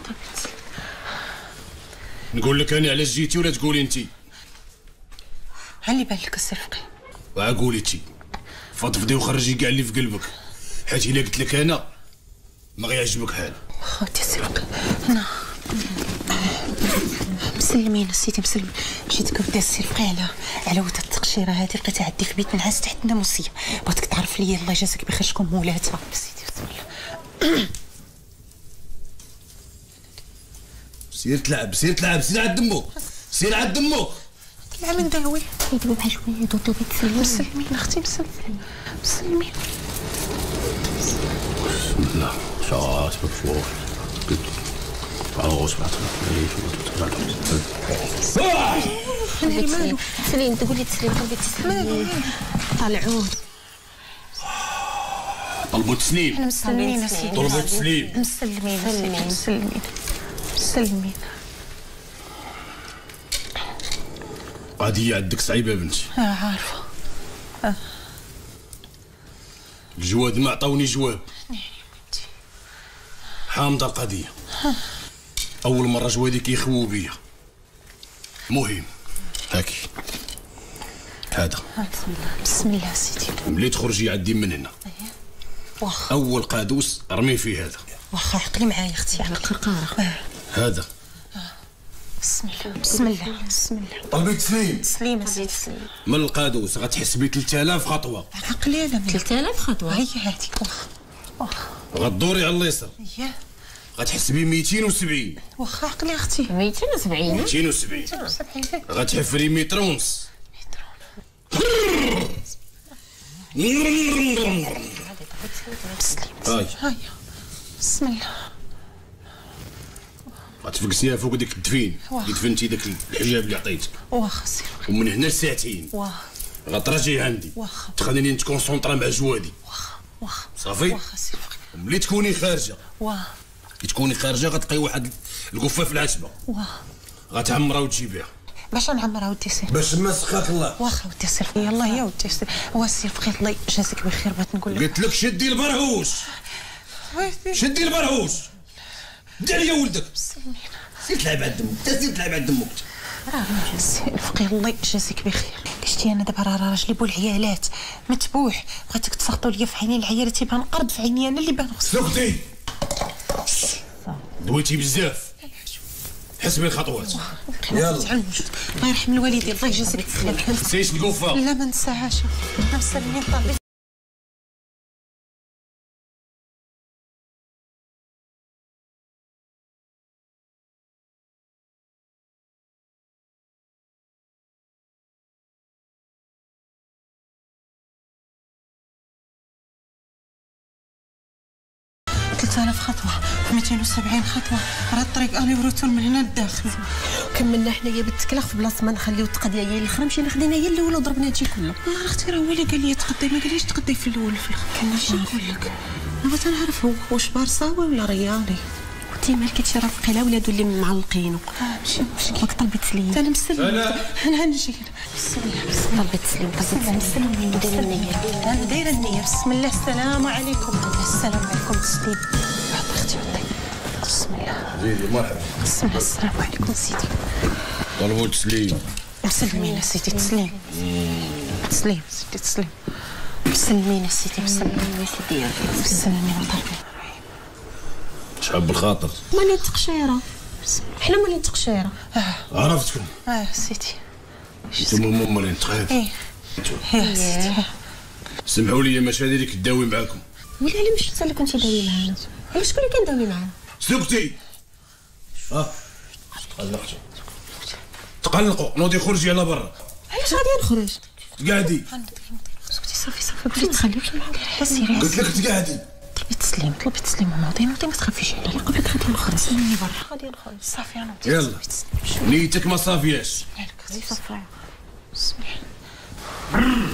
Speaker 8: نقول لك انا علاش جيتي ولا تقولي انت؟
Speaker 1: علي بالك السي رفقي.
Speaker 8: وعا قولي انت.
Speaker 12: فضفضي وخرجي كاع اللي في قلبك، حيت الا قلت لك انا ما غيعجبك حال.
Speaker 1: خوتي سيبك انا مسلمين سيدي مسلمين. مشيت قلت السي الفقي على على ود التقشيره هذه لقيتها عندي في بيت نعاس تحت الناموسيه، بغيتك تعرف لي الله يجازيك بخير شكون مولاتها. سيدي بسم الله.
Speaker 12: سير تلعب سير تلعب سير عند دمك سير عند دمك.
Speaker 1: طلع من داوي
Speaker 2: يدوي بحال شويه يدوي بيت
Speaker 1: مسلمين اختي مسلمين مسلمين.
Speaker 12: بسم الله شاط بفوق عاوز بعد
Speaker 2: خلي مالو سليم تقولي تسليم تقولي تسليم طلعوه
Speaker 12: طلبوا تسليم.
Speaker 1: احنا مسلمين سيدي
Speaker 12: طلبوا تسليم.
Speaker 1: مسلمين مسلمين مسلمين مسلمين.
Speaker 12: قضية عندك صعيبة بنتي.
Speaker 1: اه عارفة. اه
Speaker 12: الجواد ما عطاوني جواب. حامضة القضية. أول مرة جوادي كيخوو بيا. مهم هاكي هذا.
Speaker 1: بسم الله بسم الله سيدي.
Speaker 12: ملي تخرجي عندي من هنا.
Speaker 1: واخا.
Speaker 12: أول قادوس رمي فيه هذا.
Speaker 1: واخا عقلي معايا اختي على القرقارة.
Speaker 12: هذا.
Speaker 1: بسم الله بسم الله بسم الله.
Speaker 12: طلبي تسليم.
Speaker 1: تسليم سيدي تسليم.
Speaker 12: من القادوس غتحس ب ثلاثة آلاف خطوة.
Speaker 1: عقلي انا
Speaker 2: ثلاثة آلاف خطوة.
Speaker 1: هي هذيك واخا واخا.
Speaker 12: غدوري على اليسار.
Speaker 1: اييه.
Speaker 12: غتحس ب مئتين وسبعين.
Speaker 1: واخا عقلي اختي.
Speaker 2: مئتين وسبعين.
Speaker 12: مئتين وسبعين. غتحفري متر ونص. هاي
Speaker 1: هاي بسم الله.
Speaker 12: غتفقسيها فوق ديك الدفين اللي دفنتي داك الحجاب اللي عطيتك.
Speaker 1: واخا سير.
Speaker 12: ومن هنا لساعتين
Speaker 1: واخا
Speaker 12: غترجعي عندي.
Speaker 1: واخا.
Speaker 12: تخليني نتكونسونطرا مع جوادي.
Speaker 1: واخا واخا
Speaker 12: صافي.
Speaker 1: واخا سير.
Speaker 12: ملي تكوني خارجه
Speaker 1: واه
Speaker 12: كي تكوني خارجه غتلقاي واحد القفه في العتبه.
Speaker 1: واه
Speaker 12: غتعمرها وتجيبيها.
Speaker 1: باش نعمرها ودي سير.
Speaker 12: باش ما سخاك الله.
Speaker 1: واخا ودي سير يلاه يا ودي سير. هو السير بخير الله يجازيك بخير. بغيت نقول لك
Speaker 12: قلت لك شدي البرهوش شدي البرهوش. دير يا ولدك. سير تلعب على دمك انت سير تلعب على دمك.
Speaker 1: راه السي الفقيه الله يجازيك بخير. شتي انا دابا راه راجلي بو العيالات متبوح بغيتك تسخطوا ليا في عيني العيالات تيبان قرد في عيني انا اللي بان خصك.
Speaker 12: سكتي دويتي بزاف. حسبي الخطوات. يلا
Speaker 1: الله يرحم الوالدين الله يجازيك بخير.
Speaker 12: ما تنسيش القفه.
Speaker 1: لا ما نساهاش. انا مسلمين طالبين. ثلاثة آلاف خطوة مئتين وسبعين خطوة. راه الطريق الي وروتور من هنا للداخل.
Speaker 6: كملنا حنايا بالتكلاخ في بلاصه ما نخليو التقضيه هي الاخرى مشينا خدينا هي الاولى وضربنا هادشي كله.
Speaker 1: والله اختي راه هو اللي قال لي تقضي ما قاليش تقضي في الاول وفي الاخر. كان اش نقول لك
Speaker 6: انا بغيت نعرف هو واش بارصاوي ولا رياضي. وانتي مالك هادشي راه فقيله ولادو اللي معلقينو.
Speaker 1: ماشي مشكل.
Speaker 6: راك طلبي تسليم.
Speaker 1: انا مسلم انا نجي. بسم الله بسم الله.
Speaker 6: طلبي تسليم قصدي
Speaker 1: مسلمين
Speaker 6: دايره النيه.
Speaker 1: انا دايره النيه. بسم الله السلام عليكم. السلام عليكم تسليم. اختي ودي بسم الله.
Speaker 12: زيدي مرحبا.
Speaker 1: بسم الله السلام عليكم سيدي.
Speaker 12: طلبوا تسليم.
Speaker 1: مسلمين سيدي تسليم. تسليم سيدي تسليم. مسلمين سيدي مسلمين سيدي مسلمين طالبين.
Speaker 12: شعب بالخاطر.
Speaker 6: ماني تقشيره. حنا ماني تقشيره.
Speaker 12: عرفتكم.
Speaker 1: اه سيدي.
Speaker 12: انتم ممرين تخاف.
Speaker 1: ايه يا سيدي.
Speaker 12: سمحوا لي ماشي هذه اللي كداوي معاكم.
Speaker 6: ولا علي مش انت اللي كنتي داوي معانا. على شكون اللي كان داوي معانا؟
Speaker 12: سكتي. اه تقلقتوا تقلقوا نوضي خرجي على برا.
Speaker 6: علاش غادي نخرج؟
Speaker 12: تقعدي.
Speaker 1: سكتي صافي صافي بغيت تخليوش سيري.
Speaker 12: قلت لك تقعدي.
Speaker 1: طلبي تسليم طلبي تسليم ونوضي نوضي ما تخافيش عليا. قبلك غادي نخرج. سلميني برا.
Speaker 6: غادي نخرج.
Speaker 1: صافي انا
Speaker 12: يلا نيتك ما صافياش.
Speaker 1: صافي. بسم الله.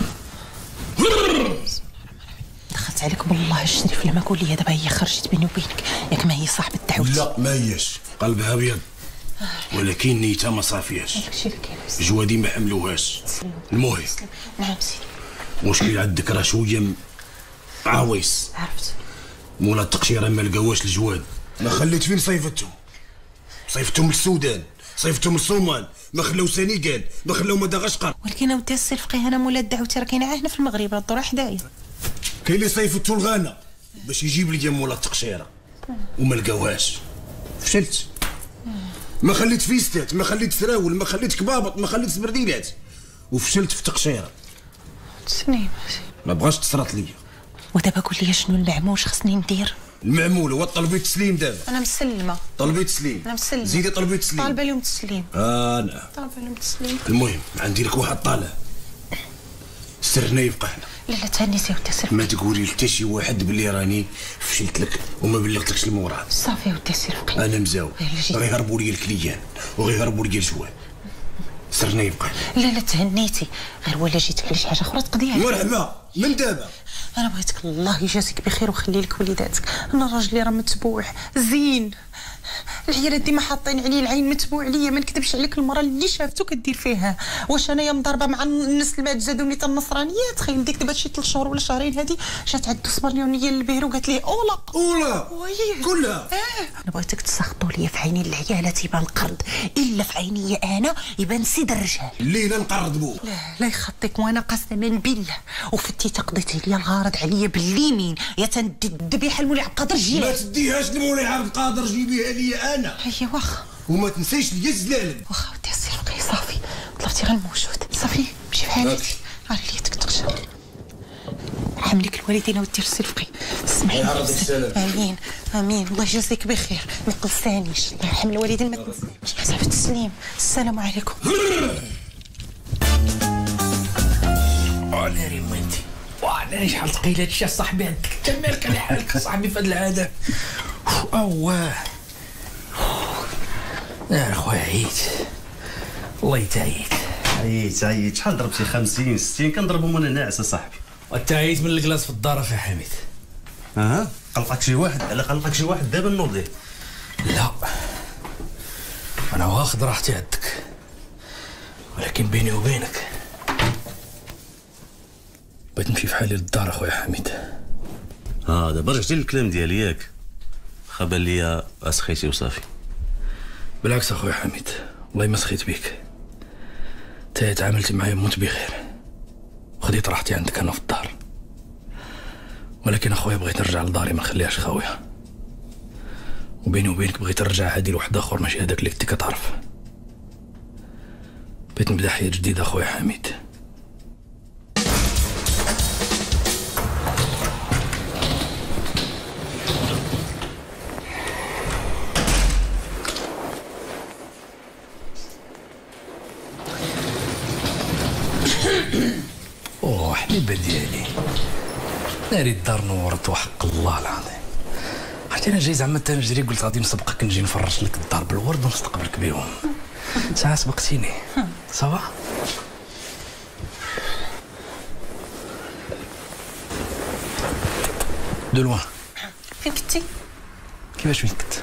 Speaker 1: دخلت عليك بالله الشريف لما قول لي دابا هي خرجت بيني وبينك ياك ما هي صاحبة الدعوة.
Speaker 12: لا ما هياش قلبها ابيض ولكن نيتها ما صافياش.
Speaker 1: داكشي اللي كاين.
Speaker 12: جوادي ما حملوهاش. المهم
Speaker 1: نعم سيدي.
Speaker 12: المشكل عندك راه شويه عويص.
Speaker 1: عرفت.
Speaker 12: مولا التقشيره ما لقاوهاش الجواد. ما خليت فين صيفتهم. صيفتهم للسودان صيفتهم للصومال ما خلاو ثاني قال، ما خلاو مدغشقر.
Speaker 1: ولكن اودي السي الفقيه انا مولا دعوتي راه كاينه هنا في المغرب، راه الدور حدايا.
Speaker 12: كاين اللي صيفطو لغانا باش يجيب لي مولا التقشيره وما لقاوهاش. فشلت. ما خليت فيستات، ما خليت فراول، ما خليت كبابط، ما خليت سبرديلات، وفشلت في تقشيره.
Speaker 1: تسنيم
Speaker 12: ما بغاش تصرات ليا.
Speaker 1: ودابا قول لي شنو المعمول، واش خصني ندير؟
Speaker 12: المعمول هو طلبي تسليم دابا.
Speaker 1: انا مسلمه.
Speaker 12: طلبي تسليم.
Speaker 1: انا مسلمه.
Speaker 12: زيدي طلبي تسليم.
Speaker 1: طالبه لهم التسليم.
Speaker 12: اه نعم.
Speaker 1: طالبه لهم التسليم.
Speaker 12: المهم عندي لك واحد طالع. سرنا يبقى حنا.
Speaker 1: لا لا تهنيتي ودي سير.
Speaker 12: ما تقولي لحتى شي واحد بلي راني فشلت لك وما بلغتكش الموراد.
Speaker 1: صافي ودي سير فقيه.
Speaker 12: انا مزاول. غيهربوا لي الكليان وغيهربوا لي الجوال. سرنا يبقى.
Speaker 1: لا لا تهنيتي، غير ولا جيتك على شي حاجه اخرى تقضيها.
Speaker 12: مرحبا من دابا.
Speaker 1: انا بغيتك الله يجازيك بخير ويخلي لك وليداتك. انا راجلي راه متبوع زين، العيالات ديما حاطين عليه العين، متبوع ليا. ما نكذبش عليك، المراه اللي شافتو كدير فيها. واش انايا مضاربه مع الناس المتزادوني تاع النصرانيات؟ خايل ديك دابا شي ثلاث شهور ولا شهرين هادي جات عند السبرليونيه للبهر وقالت ليه اولا
Speaker 12: اولا
Speaker 1: وي
Speaker 12: كلها.
Speaker 1: اه انا بغيتك تسخطوا ليا في عينين العيالات يبان قرد، الا في عيني انا يبان سيد الرجال.
Speaker 12: الليله نقرض بو.
Speaker 1: لا لا يخطيك، وانا قسما بالله وفتي تقضيتي لي الغارض عليا باليمين يا تندي الذبيحه لمولي عبد القادر جيلان.
Speaker 12: ما تديهاش لمولي عبد القادر، جيبيها لي انا.
Speaker 1: هي واخا.
Speaker 12: وما تنسيش لي الزلالم.
Speaker 1: واخا ودي السي الفقيه صافي، طلبتي غير الموجود. صافي مشي بحالك، راه ليتك تقشر. حملك الوالدين ودي السي الفقيه. اسمعي امين امين، الله يجازيك بخير. ما تنسانيش، الله يرحم الوالدين ما تنسانيش. صافي التسليم. السلام عليكم.
Speaker 4: وانا ريمويتي وانا شحال ثقيل هادشي صاحبي عندك. انت مالك على حالك صاحبي في هاد العاده. اواه يا خويا عييت، والله يتعييت.
Speaker 3: عييت عييت. شحال ضربتي؟ خمسين ستين كنضربهم وانا ناعس اصاحبي.
Speaker 4: وانت عييت من الكلاس في الدار اخي حميد.
Speaker 3: اها قلقك شي واحد؟ على قلقك شي واحد دابا نوضيه؟
Speaker 4: لا انا واخد راحتي عندك، ولكن بيني وبينك بغيت نمشي في حالي للدار اخويا حميد.
Speaker 3: اه دابا رجعتي للكلام ديالي ياك؟ خبر ليا اسخيتي وصافي.
Speaker 4: بالعكس اخويا حميد، والله ما سخيت بيك. تا تعاملتي معايا موت بخير، وخديت راحتي عندك انا في الدار. ولكن اخويا بغيت نرجع لداري ما نخليهاش خاويه. وبيني وبينك بغيت نرجع عادي لواحد اخر ماشي هذاك اللي كنتي كتعرف. بغيت نبدا حياه جديده اخويا حميد. اوه حبيبه ديالي، ناري الدار نورت وحق الله العظيم. عرفتي انا جاي زعما تنجري، قلت غادي نسبقك نجي نفرش لك الدار بالورد ونستقبلك بهم. ساعه سبقتيني صافا. دو لوان.
Speaker 1: فين كنتي؟
Speaker 4: كيفاش فين كنت؟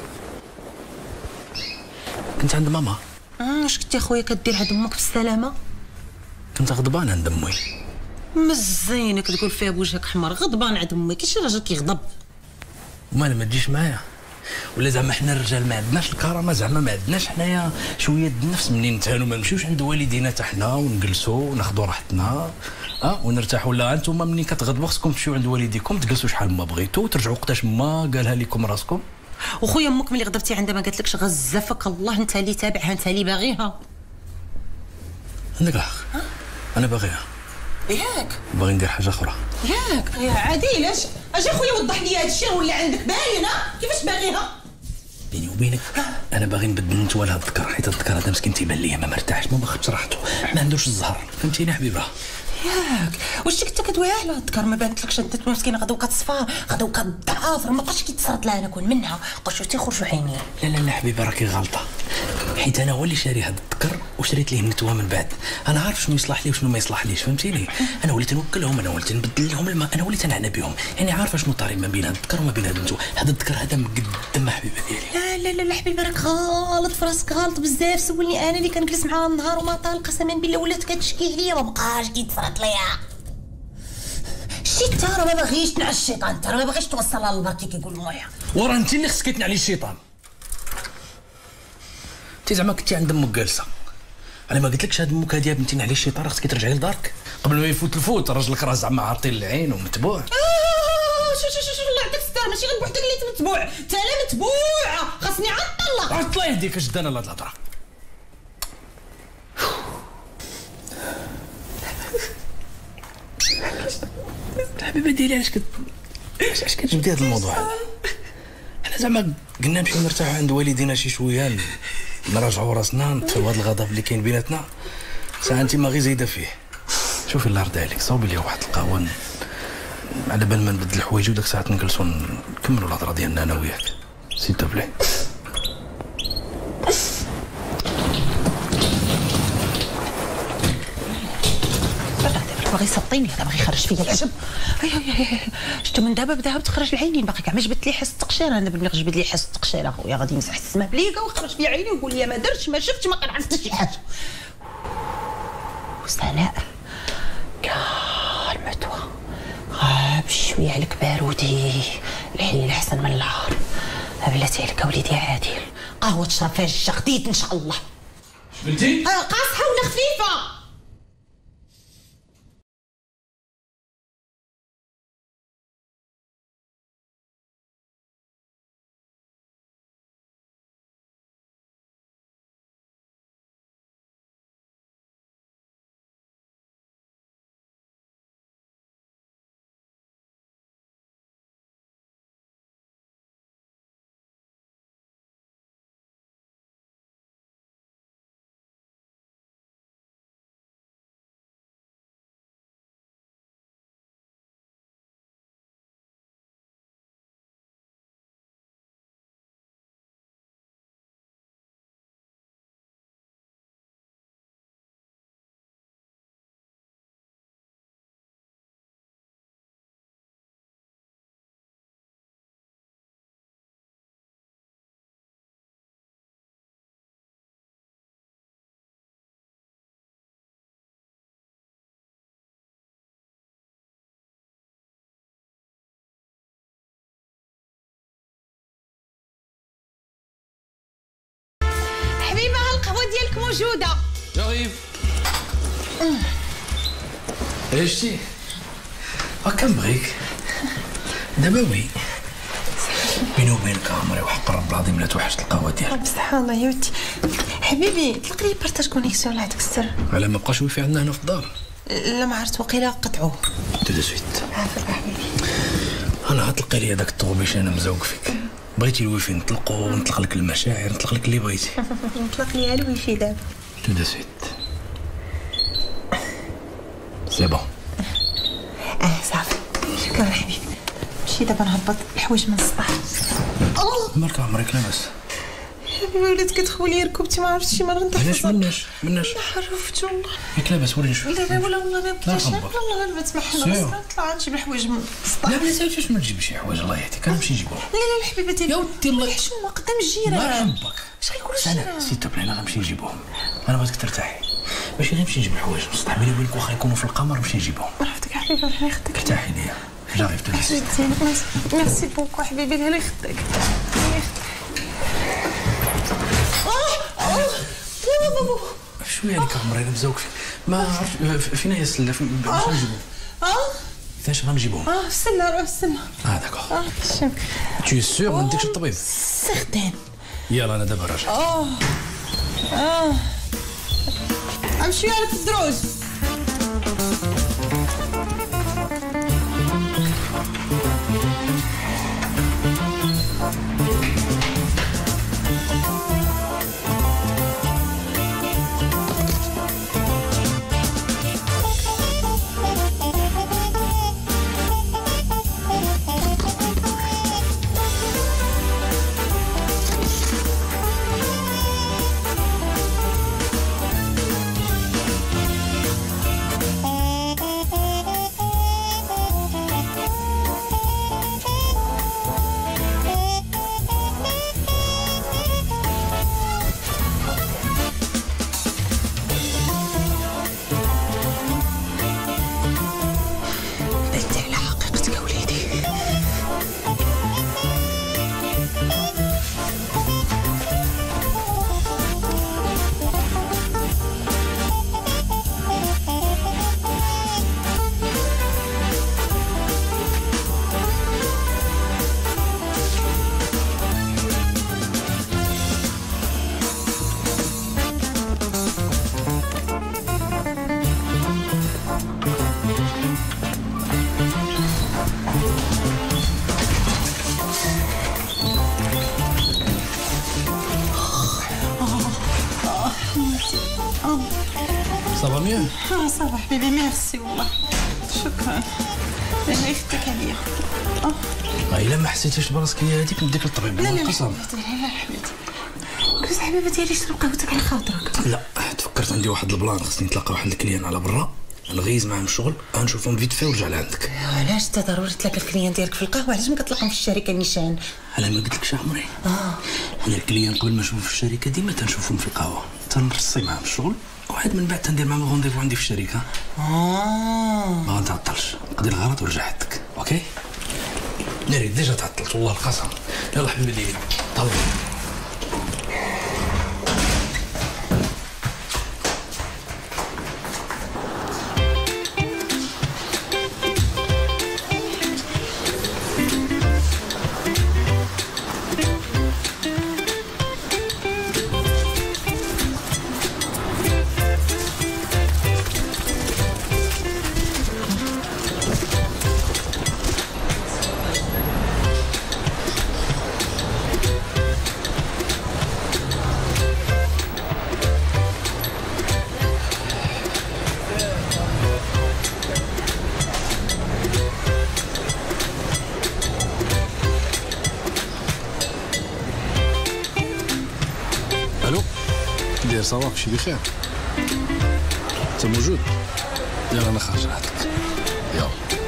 Speaker 4: كنت عند ماما.
Speaker 1: واش كنتي اخويا كدير عند امك بالسلامه؟
Speaker 4: كنت غضبان عند امي.
Speaker 1: مزينك تقول فيها بوجهك حمر، غضبان عند امك. كاين شي راجل كيغضب؟
Speaker 4: ومالا ما تجيش معايا؟ ولا زعما حنا الرجال ما عندناش الكرامه؟ زعما ما عندناش حنايا شويه النفس منين نتهانوا ما نمشيوش عند والدينا حتى حنا ونجلسوا وناخذوا راحتنا اه ونرتاحوا؟ ولا انتم منين كتغضبوا خصكم تمشيو عند والديكم تجلسوا شحال ما بغيتوا وترجعوا وقتاش ما قالها لكم راسكم؟
Speaker 1: وخويا امك ملي غضبتي عندها ما قالتلكش غزفك الله انت اللي تابعها انت اللي باغيها؟
Speaker 4: عندك الحق، انا باغيها
Speaker 1: ياك؟
Speaker 4: باغي ندير حاجه اخرى
Speaker 1: ياك؟ يا عادل اش اجي خويا وضح لي هذا الشيء ولا عندك باينه كيفاش باغيها؟
Speaker 4: بيني وبينك انا باغي نبدل نتوى لهاد الذكر، حيت الذكر هذا مسكين تيبان ليا ما مرتاحش، ما باخدش راحته، ما عندوش الزهر، فهمتيني حبيبه؟
Speaker 1: ياك واش كنت كدويها على الذكر؟ ما بانتلكش انت مسكينه غدو كتصفى غدو كضعاف، ما بقاش كيتصرد لها انا كون منها قشو تيخرجوا عيني.
Speaker 4: لا لا لا حبيبه راكي غلطه، حيت انا هو اللي شاري هاد الذكر وشريت ليه النتوى من بعد، انا عارف شنو يصلح لي وشنو ما يصلحليش، فهمتيني؟ انا وليت نوكلهم، انا وليت نبدل لهم الماء، انا وليت نعنى بهم، يعني عارفه شنو الطريق ما بين هاد الذكر وما بين هاد النتوى. هاد الذكر هذا مقدم حبيبه ديالي.
Speaker 1: لا لا لا حبيبه راك غالط في راسك، غالط بزاف. سولني انا اللي كنجلس معاها النهار وما طال، قسما بالله ولات كتشكي عليا ما بقاش كيتصرد ليا. شتي انت راه ما باغيش تنعس الشيطان، انت راه ما باغيش توصلها للبر كي كيقول مويا.
Speaker 4: وراه انت اللي خصك تنعلي الشيطان. انت زعما كنتي عند امك جالسه انا ما قلت لكش هاد امك هادي يا بنتي على الشيطان راه خصك ترجعي لدارك قبل ما يفوت الفوت. راجلك راه زعما عاطين العين ومتبوع.
Speaker 1: اه شو شو شو الله يعطيك الستار، ماشي غير بوحدك اللي متبوع، انت انا متبوعه، خاصني عطله.
Speaker 4: عاد الله يهديك جدانه لهاد الهضره. الحبيبه ديالي علاش كت علاش كتجبدي هذا الموضوع هذا؟ حنا زعما قلنا نمشيو نرتاحوا عند والدينا شي شويه، نراجعوا راسنا، نطفيو هذا الغضب اللي كاين بيناتنا. ساعه انت ما غير زايده فيه. شوفي الله يرضي عليك، صوبي لي واحد القهوه على بال ما نبدل الحوايج وداك الساعات نجلسوا نكملوا الهضره ديالنا انا وياك، سي تو بلي.
Speaker 1: باغي يسطيني هذا، باغي يخرج فيا العجب. شتو من دابا بدا تخرج العينين، باقي كاع ما جبت لي حس التقشيره. انا دابا ملي جبت لي حس التقشيره اخويا غادي يمسح السما بليكا ويخرج فيا عيني ويقول لي ما درتش ما شفتش ما كنعرف حتى شي حاجه. وسناء كالمتوى غاب شويه عليك بارودي، الحليل احسن من النهار. بلاتي عليك وليدي عادل، قهوه تشرب فيها الجا خديت ان شاء الله.
Speaker 4: بنتي
Speaker 1: آه قاصحه ولا خفيفه؟ حبيبه هالقهوه ديالك موجوده.
Speaker 4: جايب عشتي هكا نبغيك دابا. وي بيني وبينك عمري وحق رب العظيم لا توحشت القهوه ديالك.
Speaker 11: بصح الله يا ودي. حبيبي طلق لي بارطاج كونيكسيون الله يعطيك السر.
Speaker 4: على ما بقاش ويفي عندنا هنا في الدار.
Speaker 11: لا ما عرفت وقيلا قطعوه.
Speaker 4: تو دو سويت.
Speaker 11: عافاك حبيبي.
Speaker 4: انا غتلقي لي هذاك الطوبيش انا مزوق فيك. بغيتي الويفي نطلقو ونطلق لك المشاعر، نطلق لك اللي بغيتي.
Speaker 11: نطلق لي الويفي دابا.
Speaker 4: تو دو سويت. سي بون.
Speaker 11: اه صافي شكرا حبيبي. مشي دابا نهبط الحوايج من السطح.
Speaker 4: الله مالك عمرك لاباس؟
Speaker 11: حبيبي وليت كتخولي ركبتي ما عرفتش شي مره نطيح.
Speaker 4: علاش مناش مناش؟
Speaker 11: عرفت والله.
Speaker 4: ياك لاباس وريني شوف.
Speaker 11: لا لا ولا والله ما بقيتش. والله غير بتسمح لنا بس نطلع نجيب الحوايج من السطح.
Speaker 4: لا بلاتي علاش ما تجيب شي حوايج الله يهديك، انا نمشي نجيبهم.
Speaker 11: لا لا الحبيبه ديالي
Speaker 4: يا ودي الله
Speaker 11: حشومه قدام الجيران.
Speaker 4: الله يحبك.
Speaker 11: اش غيقولوا
Speaker 4: الجيران؟ سي تو بلي انا غنمشي نجيبهم. انا بغيتك ترتاحي ماشي غير نمشي نجيب الحوايج من السطح، بيني وبينك واخا يكونوا في القمر نمشي نجيبهم.
Speaker 11: عرفتك حبيبي الله يخدك.
Speaker 4: ارتاحي ليا جاري في تونس.
Speaker 11: ميرسي بوكو حبيبي الله يخدك.
Speaker 4: شويه عليك عمري انا مزوق فيك ما عرفت فين هي السله باش نجيبهم.
Speaker 11: اه
Speaker 4: فاش غنجيبوهم؟
Speaker 11: اه في السله راه في السله.
Speaker 4: اه داكوغ.
Speaker 11: اه
Speaker 4: tu es sûr ما نديكش الطبيب؟
Speaker 11: سيغتين.
Speaker 4: يلا انا دابا راجع.
Speaker 11: اه اه امشي على الدروج. اه صافي حبيبي ميرسي والله شكرا انا يفتك عليا.
Speaker 4: اه الا ما حسيتيش براسك هي هذيك نديك للطبيب.
Speaker 11: لا لا
Speaker 4: القسم.
Speaker 11: لا لا حبيبتي بس حبيبه ديالي شرب قهوتك على خاطرك.
Speaker 4: لا تفكرت عندي واحد البلان، خصني نتلاقى واحد الكليان على برا نغيز معاهم الشغل غنشوفهم فيت في ونرجع لعندك.
Speaker 11: علاش انت ضروري تلاقى الكليان ديالك في القهوه؟ علاش ما كتلاقاهم في الشركه نيشان؟
Speaker 4: انا ما قلتلكش عمري. اه انا الكليان قبل ما نشوفهم في الشركه ديما تنشوفهم في القهوه تنرصي معاهم الشغل وعاد من بعد تندير معاهم رونديفو عندي في الشركه.
Speaker 11: اه
Speaker 4: ما غنتعطلش نقضي الغرض ونرجع عندك. اوكي ناري ديجا تعطلت والله القسم. يلا حبيبي ديالي طلع.
Speaker 12: داير صباح شي بخير؟ انت موجود؟ يلا انا خارج لعندك. يلا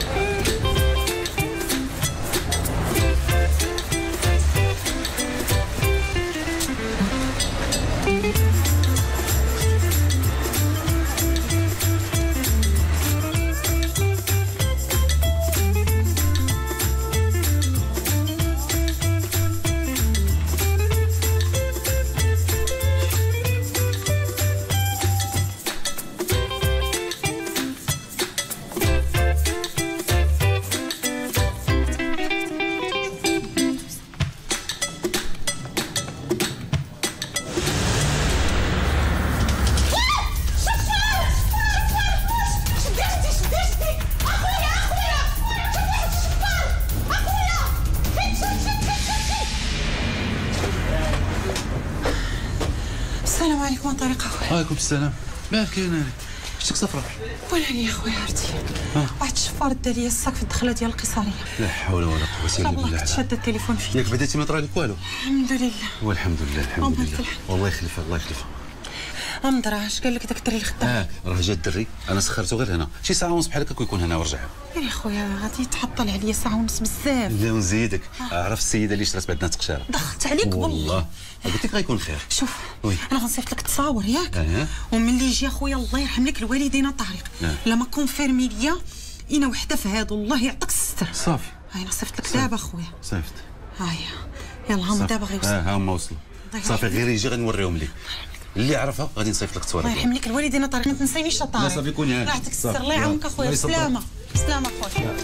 Speaker 11: السلام عليكم طريقة خويا.
Speaker 9: وعليكم السلام. ما كاين انا شتك صفرا
Speaker 11: ولا لي خويا عرفتي واحد الشفار دا ليا الصاك في الدخله ديال القيصريه.
Speaker 9: لا حول ولا قوه الا بالله.
Speaker 11: والله كنت شاده التليفون فيه.
Speaker 9: ياك بديتي ما طرا لك والو؟
Speaker 11: الحمد لله.
Speaker 9: والحمد لله الحمد لله. والله يخلفها الله يخلفها.
Speaker 11: امضرا اش قال لك داك الدري الخدام؟
Speaker 9: اه راه جا الدري انا سخرته غير هنا شي ساعه ونص بحال هكا ويكون هنا ورجع.
Speaker 11: يا خويا غادي يتحطل عليا ساعه ونص بزاف.
Speaker 9: لا ونزيدك عرف السيده اللي شرات بعدنا تقشاره
Speaker 11: ضغطت عليك
Speaker 9: والله قلت لك غيكون خير.
Speaker 11: شوف
Speaker 9: وي.
Speaker 11: انا غنصيفط لك التصاور ياك
Speaker 9: أه.
Speaker 11: وملي يجي اخويا الله يرحم لك الوالدين طارق
Speaker 9: أه.
Speaker 11: لما كونفيرمي ليا انا وحده في هادو الله يعطيك الستر.
Speaker 9: صافي
Speaker 11: هاي انا صيفط لك دابا اخويا.
Speaker 9: صيفط
Speaker 11: هاي يلا هما دابا غيوصلوا.
Speaker 9: اه ها هما وصلوا صافي غير يجي غنوريهم لك اللي عرفها غادي نصيفط لك التصوير.
Speaker 11: الله يرحم لك الوالدين طارق ما تنسينيش طارق.
Speaker 9: لا صافي كوني
Speaker 11: الله يعطيك الستر الله يعاونك اخويا. بسلامه بسلامه اخويا.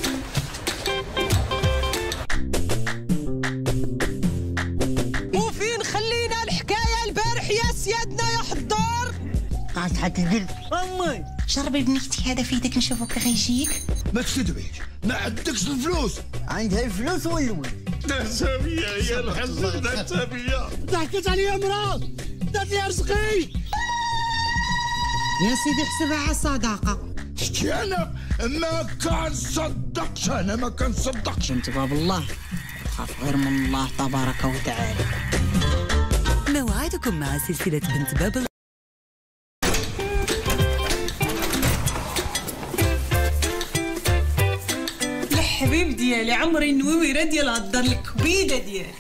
Speaker 1: وفين خلينا الحكايه البارح يا سيادنا يا حضور؟
Speaker 7: قاعد حتى الجلد
Speaker 1: امي
Speaker 11: شربي بنيتي هذا في يدك نشوفك غيجيك.
Speaker 12: ما تكذبيش ما عندكش الفلوس.
Speaker 7: عندها الفلوس ولا وين؟
Speaker 12: دهشامية يا الحزن دهشامية.
Speaker 1: ضحكت عليا مراد دات لي رزقي. يا سيدي حسبها على صداقه.
Speaker 12: شتي انا ما كنصدقش انا ما كنصدقش.
Speaker 1: انت باب الله خاف غير من الله تبارك وتعالى.
Speaker 10: موعدكم مع سلسلة بنت باب.
Speaker 11: الحبيب ديالي عمري النويره ديال هالدار الكبيده ديالي.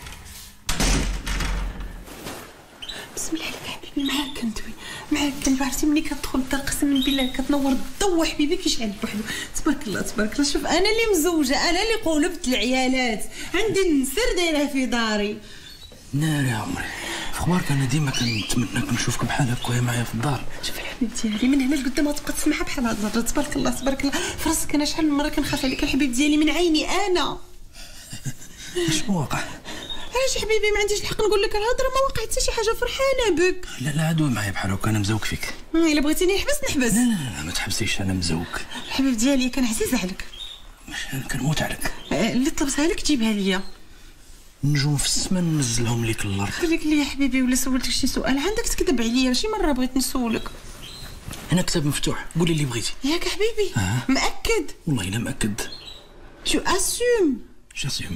Speaker 11: بسم الله عليك حبيبي معاك كندوي معاك كندوي. عرفتي ملي كتدخل الدار قسما بالله كتنور الضو حبيبي كيشعل بوحدو. تبارك الله تبارك الله. شوف انا اللي مزوجه انا اللي قولبت العيالات عندي النسر دايره في داري.
Speaker 4: ناري يا عمري اخبارك انا ديما كنتمنى كنشوفك بحال هكا وهي معايا في الدار.
Speaker 11: شوف الحبيب ديالي من هنا لقدام تبقى تسمعها بحال هاد الهضره. تبارك الله تبارك الله. فراسك انا شحال من مره كنخاف عليك الحبيب ديالي من عيني انا.
Speaker 4: شنو واقع؟
Speaker 11: علاش حبيبي ما عنديش الحق نقول لك الهضره ما وقعت حتى شي حاجه فرحانه بك.
Speaker 4: لا لا عدوي معايا بحال هكا انا مزوق فيك.
Speaker 11: الا بغيتيني نحبس نحبس.
Speaker 4: لا لا لا ما تحبسيش انا مزوق.
Speaker 11: الحبيب ديالي كان عزيز عليك.
Speaker 4: مش كنموت عليك.
Speaker 11: اللي طلبتها لك جيبها ليا.
Speaker 4: نجوم في السما ننزلهم ليك للارض.
Speaker 11: خليك ليا حبيبي ولا سولتك شي سؤال عندك تكذب عليا. شي مره بغيت نسولك
Speaker 4: هنا كتاب مفتوح، قولي اللي بغيتي.
Speaker 11: ياك حبيبي؟
Speaker 4: آه.
Speaker 11: مأكد؟
Speaker 4: والله الا مأكد.
Speaker 11: شو اسوم؟
Speaker 4: جاسوم.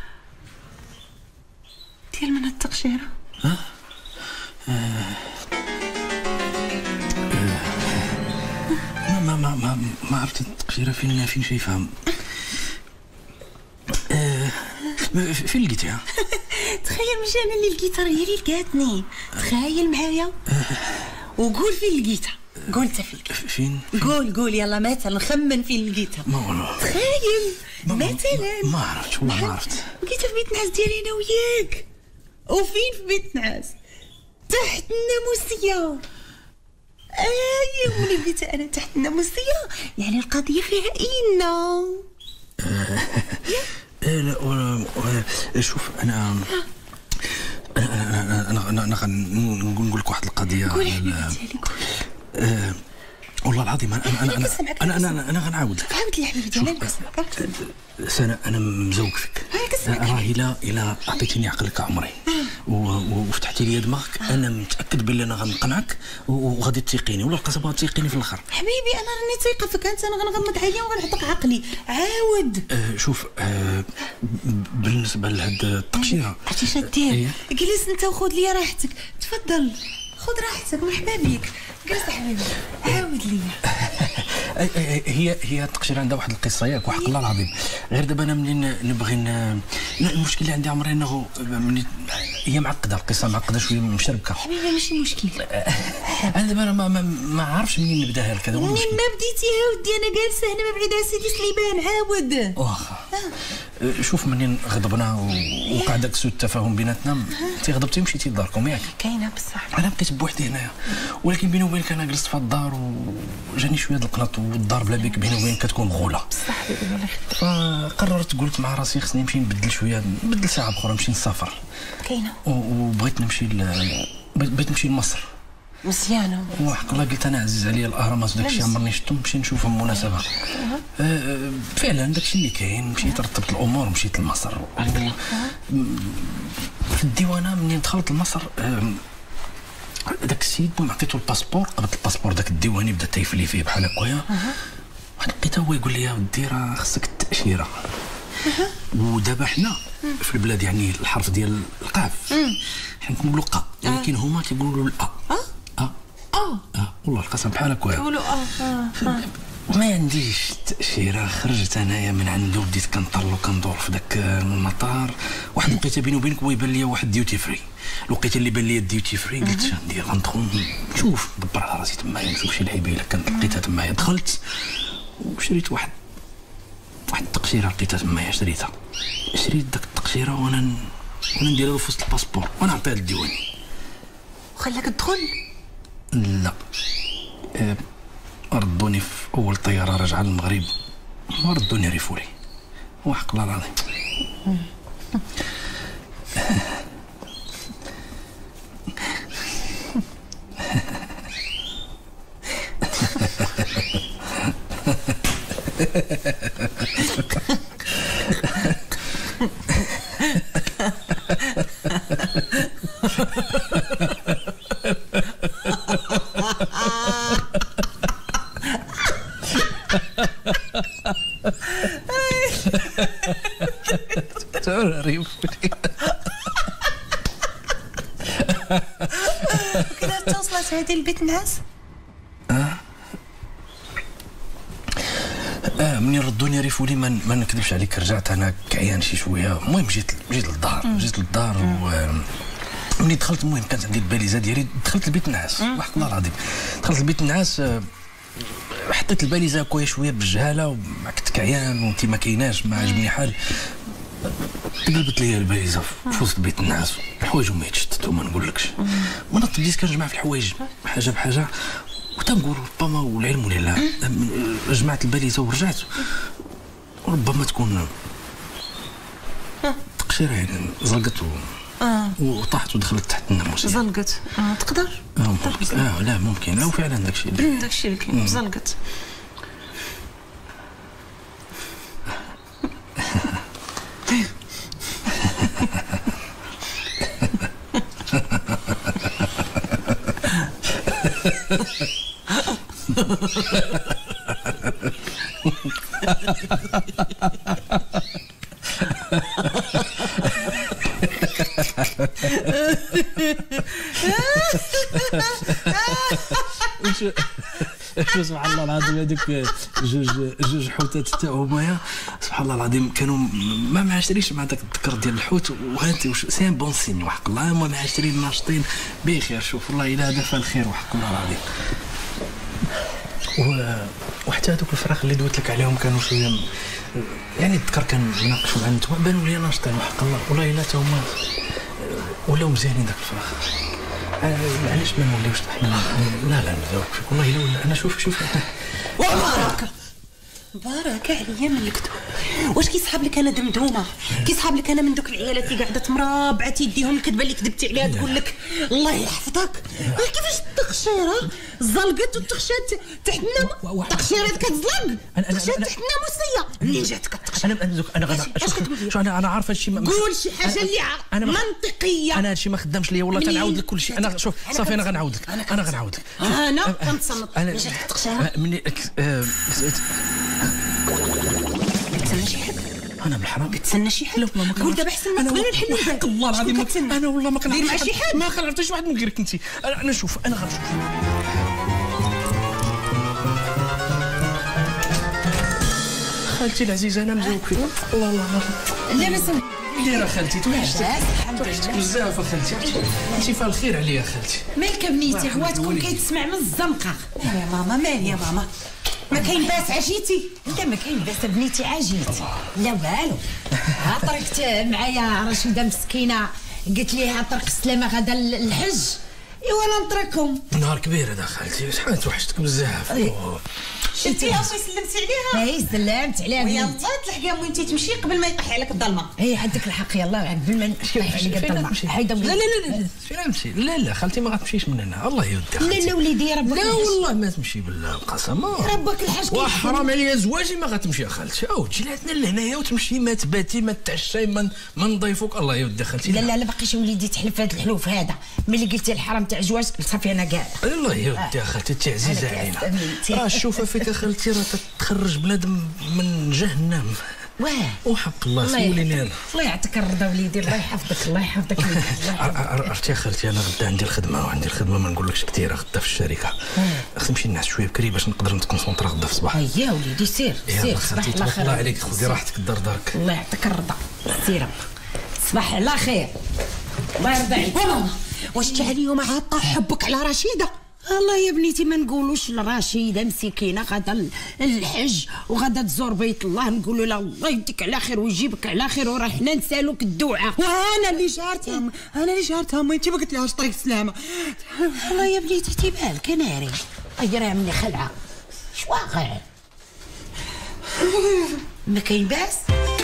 Speaker 11: ديال من التقشيره؟
Speaker 4: ها؟ آه. آه. ما ما ما ما عرفت التقشيره فين فين شايفها. آه. فين لقيتيها؟
Speaker 11: تخيل مش انا اللي لقيتها، هي اللي لقاتني. تخيل معايا وقول فين لقيتها. قول انت فين
Speaker 4: فين؟
Speaker 11: قول قول يلا مثلا خمن فين لقيتها.
Speaker 4: ما والله
Speaker 11: تخيل مثلا.
Speaker 4: ما عرفت والله ما عرفت.
Speaker 11: لقيتها في بيت نعاس ديالي انا وياك. وفين في بيت نعاس؟ تحت الناموسيه. ايوا ملي لقيتها انا تحت الناموسيه يعني القضيه فيها إنا.
Speaker 4: لا شوف انا انا انا انا انا نقول لك واحد القضيه.
Speaker 11: قول حبيبتي قول.
Speaker 4: والله العظيم انا انا انا انا انا انا, أنا غنعاود لك.
Speaker 11: عاود لي حبيبتي انا نسمعك.
Speaker 4: سنة انا مزوق فيك. راه الا الا عطيتيني عقلك عمري وفتحتي لي دماغك انا متاكد باللي انا غنقنعك وغادي تيقيني ولا القصبه تيقيني في الاخر.
Speaker 11: حبيبي انا راني تايقه فيك انت. انا غنغمض عينيا وغنعطيك عقلي. عاود.
Speaker 4: أه شوف أه بالنسبه لهاد التقشيره
Speaker 11: عرفتي شدير؟ جلس انت وخذ لي راحتك. تفضل خذ راحتك مرحبا بك. جلس حبيبي عاود لي.
Speaker 4: هي هي التقشيره عندها واحد القصه ياك وحق الله العظيم. غير دابا انا منين نبغي المشكل اللي عندي عمري انه هي معقده القصه معقده شويه مشربكه.
Speaker 11: حبيبي ماشي مشكل.
Speaker 4: انا دابا ما, ما, ما عارفش منين نبداها لك. هذا
Speaker 11: منين ما بديتيها ودي انا جالسه هنا ما بعيد سيدي سليمان. عاود.
Speaker 4: واخا شوف منين غضبنا وقع داك سوء التفاهم بيناتنا انت غضبتي ومشيتي لداركم ياك.
Speaker 11: كاينه بصح.
Speaker 4: انا بقيت بوحدي هنايا ولكن بيني وبينك انا جلست في الدار وجاني شويه د القنط والدار بلا بيك بيني وبينك كتكون مغوله
Speaker 11: بصح.
Speaker 4: فقررت قلت مع راسي خصني نمشي نبدل شويه نبدل ساعه اخرى نمشي نسافر.
Speaker 11: كاينه.
Speaker 4: وبغيت نمشي ل... بغيت نمشي لمصر.
Speaker 11: مزيانه.
Speaker 4: وحق الله قلت انا عزيز عليا الاهرامات وداك الشيء عمرني شفتهم نمشي نشوفهم مناسبه. أه فعلا داك الشيء اللي كاين مشيت رتبت الامور ومشيت لمصر. في الديوانه منين دخلت لمصر أه داك السيد المهم عطيتو الباسبور قبضت الباسبور داك الديواني بدا تيفلي فيه بحال هكايا. واحد لقيته هو يقول لي ودي راه خصك التاشيره. ودابا حنا في البلاد يعني الحرف ديال القاف حنا كنقولوا قا ولكن هما كيقولوا الا.
Speaker 11: اه
Speaker 4: اه اه اه والله القسم بحال هكا
Speaker 11: كيقولوا اه اه
Speaker 4: ما عنديش تاشيره. خرجت انايا من عنده وبديت كنطر وكندور في داك المطار. واحد الوقيته بيني وبينك هو يبان لي واحد ديوتي فري. الوقيته اللي بان لي الديوتي فري قلت اش ندير غندخل نشوف ندبر على راسي تمايا نشوف شي لعيبه الا كانت لقيتها تمايا. دخلت وشريت واحد واحد التقشيره لقيتها تمايا شريتها. شريت داك التقشيره وانا وانا نديرها في وسط الباسبور وانا نعطيها للديواني.
Speaker 11: وخلاك تدخل؟
Speaker 4: لا أه ردوني في اول طياره راجعه للمغرب ما ردوني ريفولي. وحق الله العظيم.
Speaker 11: وكذا توصلت هذه البيت نعاس؟
Speaker 4: اه اه منين ردوني ريفولي ما, ما نكذبش عليك رجعت انا كعيان شي شويه. المهم جيت جيت للدار جيت للدار و ملي دخلت المهم كانت عندي الباليزه ديالي دخلت البيت النعاس وحق الله العظيم. دخلت البيت النعاس حطيت الباليزه هكايا شويه بالجهاله وما كنت كعيان وانت ما كايناش ما عجبني حال. قلبت لي الباليزه في وسط بيت النعاس الحوايج وما يتشتتوا ما نقولكش. وانا بديت كنجمع في الحوايج حاجه بحاجه وتنقول ربما والعلم لله جمعت الباليزه ورجعت ربما تكون تقشيره يعني زلقت و...
Speaker 11: اه
Speaker 4: وطاحت ودخلت تحت الناموس.
Speaker 11: زلقت اه تقدر؟
Speaker 4: اه ممكن. اه لا ممكن لا وفعلا داكشي
Speaker 11: داكشي اللي كاين زلقت.
Speaker 4: سبحان الله العظيم هذوك جوج جوج حوتات حتى هما سبحان الله العظيم كانوا ما معاشرينش مع داك الذكر ديال الحوت وهانتي سي ان بون سين وحق الله هما معاشرين ناشطين بخير. شوف والله الا هذا فالخير وحق الله العظيم. و وحتى هذوك الفراخ اللي دويت لك عليهم كانوا شويه يعني الذكر كان ناقشوا مع النتوما بانوا لي ناشطين وحق الله والله الا تا هما ولاو مزيانين داك الفراخ. علاش ما نوليوش حنا لا لا نزوق فيك والله الا انا شوف شوف
Speaker 1: وبارك بارك عليا ملكتو. واش كيصحاب لك انا دمدومه كيصحاب لك انا من دوك العيالات اللي قاعده مرابعه تيديهم الكذبه اللي كذبتي عليها تقول لك الله يحفظك. كيفاش التقشيره زلقت والتخشات تحت النام التقشيره كتزلق التخشات تحت الناموسيه منين جاتك التقشيره؟
Speaker 4: انا انا انا شوف انا انا عارفه هادشي
Speaker 1: قول شي حاجه اللي منطقيه.
Speaker 4: انا هادشي ما خدامش ليا والله تنعاود لك كل شيء. انا شوف صافي انا غنعاود لك انا غنعاود لك
Speaker 1: انا كنتصنت منين جاتك التقشيره؟
Speaker 4: مني
Speaker 1: كتسنى شي حد؟
Speaker 4: انا بالحرام
Speaker 1: كتسنى شي حد؟
Speaker 4: لا والله ما كنعرف.
Speaker 1: قول دابا احسن ما قبل نحلو
Speaker 4: حق الله العظيم انا والله ما كنعرف
Speaker 1: دير مع شي حد
Speaker 4: ما كنعرف حتى شي واحد من غيرك انت. انا شوف انا غنشوف خالتي العزيزه انا مزوق فيك الله الله
Speaker 1: لا ما سمعت
Speaker 4: دايره خالتي توحشتك توحشتك بزاف خالتي انت فيها الخير عليا خالتي.
Speaker 1: مالك بنيتي خواتكم كيتسمع من الزنقه يا ماما مالي يا ماما ما كاين باس عجيتي؟
Speaker 2: لا ما كاين باس بنيتي عجيتي لا والو. ها طرقت معايا رشيده مسكينه قلت ليها طرق السلامه غدا الحج ايوا نطرقهم.
Speaker 4: نهار كبير هذا خالتي شحال توحشتك بزاف.
Speaker 1: شفتيها وصي سلمتي عليها؟
Speaker 2: اي سلمت عليها
Speaker 1: يلا تلحقي وانت تمشي قبل ما يطيح عليك الظلمه.
Speaker 2: اي عندك الحق يلا قبل ما يطيح عليك الظلمه.
Speaker 4: حيدا لا لا لا فين نمشي؟ لا لا خالتي ما غتمشيش من هنا الله يودي.
Speaker 2: لا لا وليدي ربك
Speaker 4: لا والله ما تمشي بالله القسم
Speaker 2: ربك الحاج
Speaker 4: وحرام عليا زواجي ما غتمشي يا خالتي. او تجي لعندنا لهنايا وتمشي ما تباتي ما تعشاي ما نضيفوك الله يودي خالتي.
Speaker 2: لا لا لا باقيش وليدي تحلف هذا الحلوف هذا ملي قلتي الحرام تاع الزواج صافي انا قاعده.
Speaker 4: الله يودي خالتي انت عزيزه علينا. راه الشوفه فيك خالتي راه تخرج بنادم من جهنم.
Speaker 2: واه
Speaker 4: وحق الله سوليني انا.
Speaker 2: الله يعطيك الرضا وليدي الله يحفظك الله يحفظك وليدي.
Speaker 4: عرفتي يا خالتي انا غدا عندي الخدمه وعندي الخدمه ما نقولكش كثيره غدا في الشركه. خصني نمشي نعس شويه بكري باش نقدر نتكونسونطرا غدا في الصباح.
Speaker 2: يا وليدي سير سير صباح على خير.
Speaker 4: الله عليك خذي راحتك الدار دارك.
Speaker 2: الله يعطيك الرضا سير صباح على خير الله يرضى عليك.
Speaker 1: ماما واش انت اليوم عاطه حبك على رشيده؟
Speaker 2: الله يا بنيتي ما نقولوش لرشيده مسكينه غدا الحج وغدا تزور بيت الله نقولوا لها الله يديك على خير ويجيبك على خير وراه حنا نسالوك الدعاء.
Speaker 1: وانا اللي جارتها انا اللي جارتها ما انت ما قلت لهاش طريق السلامه.
Speaker 2: الله يا بنيتي تيبالك ناري اجري مني خلعه اش واقع ما كاين باس.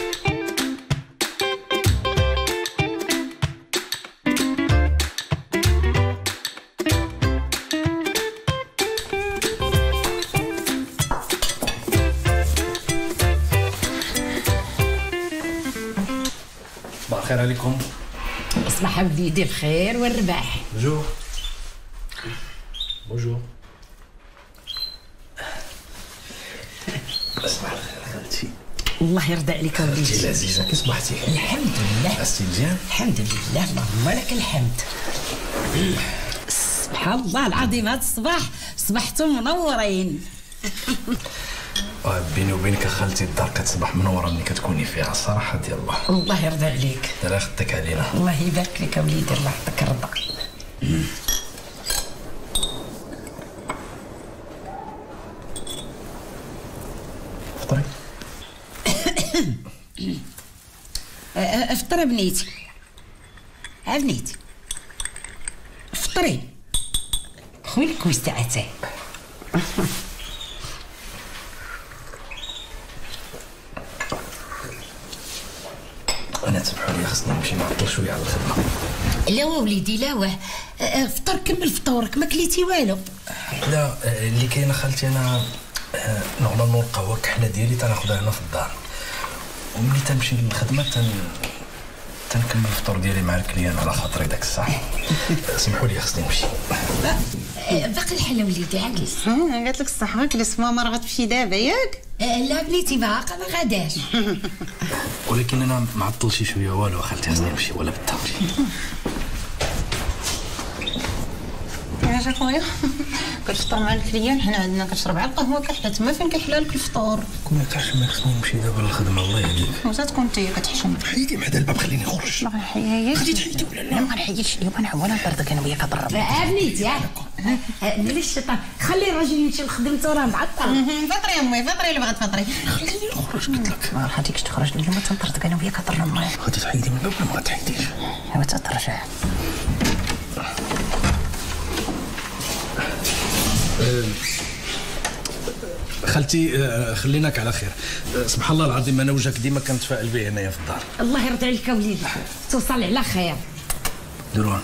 Speaker 4: الخير عليكم.
Speaker 2: صباح وليدي الخير والرباح.
Speaker 4: بونجور بونجور. صباح الخير خالتي.
Speaker 2: الله يرضى عليك وليدي.
Speaker 4: خالتي العزيزه كي صبحتي؟
Speaker 2: الحمد لله.
Speaker 4: عرفتي مزيان؟
Speaker 2: الحمد لله اللهم لك الحمد. سبحان الله العظيم هذا الصباح صبحتم منورين.
Speaker 4: بيني وبينك خالتي الدار كتصبح منوره ملي كتكوني فيها الصراحه ديال الله.
Speaker 2: الله يرضى عليك.
Speaker 4: ترى خدك علينا.
Speaker 2: الله يبارك لك وليدي الله يعطيك الرضا.
Speaker 4: فطري.
Speaker 2: افطري بنيتي. ها بنيتي فطري خوي الكويس تاع عتاي.
Speaker 4: انا تسمحوا لي خصني نمشي نعطل شويه على الخدمه.
Speaker 2: لا وليدي لا واه فطر كمل فطورك ما كليتي والو.
Speaker 4: لا اللي كاينه خالتي انا نورمالمون القهوه الكحله ديالي تناخذها هنا في الدار وملي تنمشي للخدمه تن تنكمل الفطور ديالي مع الكليان على خاطري داك الساعه. سمحوا لي خصني نمشي.
Speaker 2: باقي الحلا وليدي عجلس.
Speaker 11: قالت لك الصحه جلس ماما راه غتمشي دابا ياك؟
Speaker 2: لا بنيتي باقا ما غاداش.
Speaker 4: ولكن انا ما عطلش شويه والو خالتي، خصني نمشي ولا بدا.
Speaker 11: يا خويا كنفطر مع الكليان، حنا عندنا كنشرب على القهوه كحله، تما فين كيحلى لك الفطور.
Speaker 4: كون كتحشم خصني نمشي دابا للخدمه الله يهديك.
Speaker 11: واش تكون انت كتحشم؟
Speaker 4: حيدي مع الباب خليني نخرج.
Speaker 11: ما غنحيدش.
Speaker 4: غادي تحيدي ولا لا؟
Speaker 11: ما غنحيدش اليوم، انا ولا نطردك انا وياك هضرب.
Speaker 2: بنيتي ملي الشيطان خلي الراجل يمشي لخدمته راه معطل.
Speaker 11: فطري يا امي فطري اللي بغات فطري.
Speaker 4: خليني نخرج قلت لك.
Speaker 11: ما خاطيكش تخرج اليوم، ما تنطردك انا وياك هضر امي.
Speaker 4: غادي تحيدي من الباب ولا ما غاتحيديش؟
Speaker 11: ايوا تترجع.
Speaker 4: خالتي خليناك على خير. سبحان الله العظيم انا وجهك ديما كنتفائل به هنايا في الدار.
Speaker 2: الله يرضي عليك وليدي، توصل على خير.
Speaker 4: دروها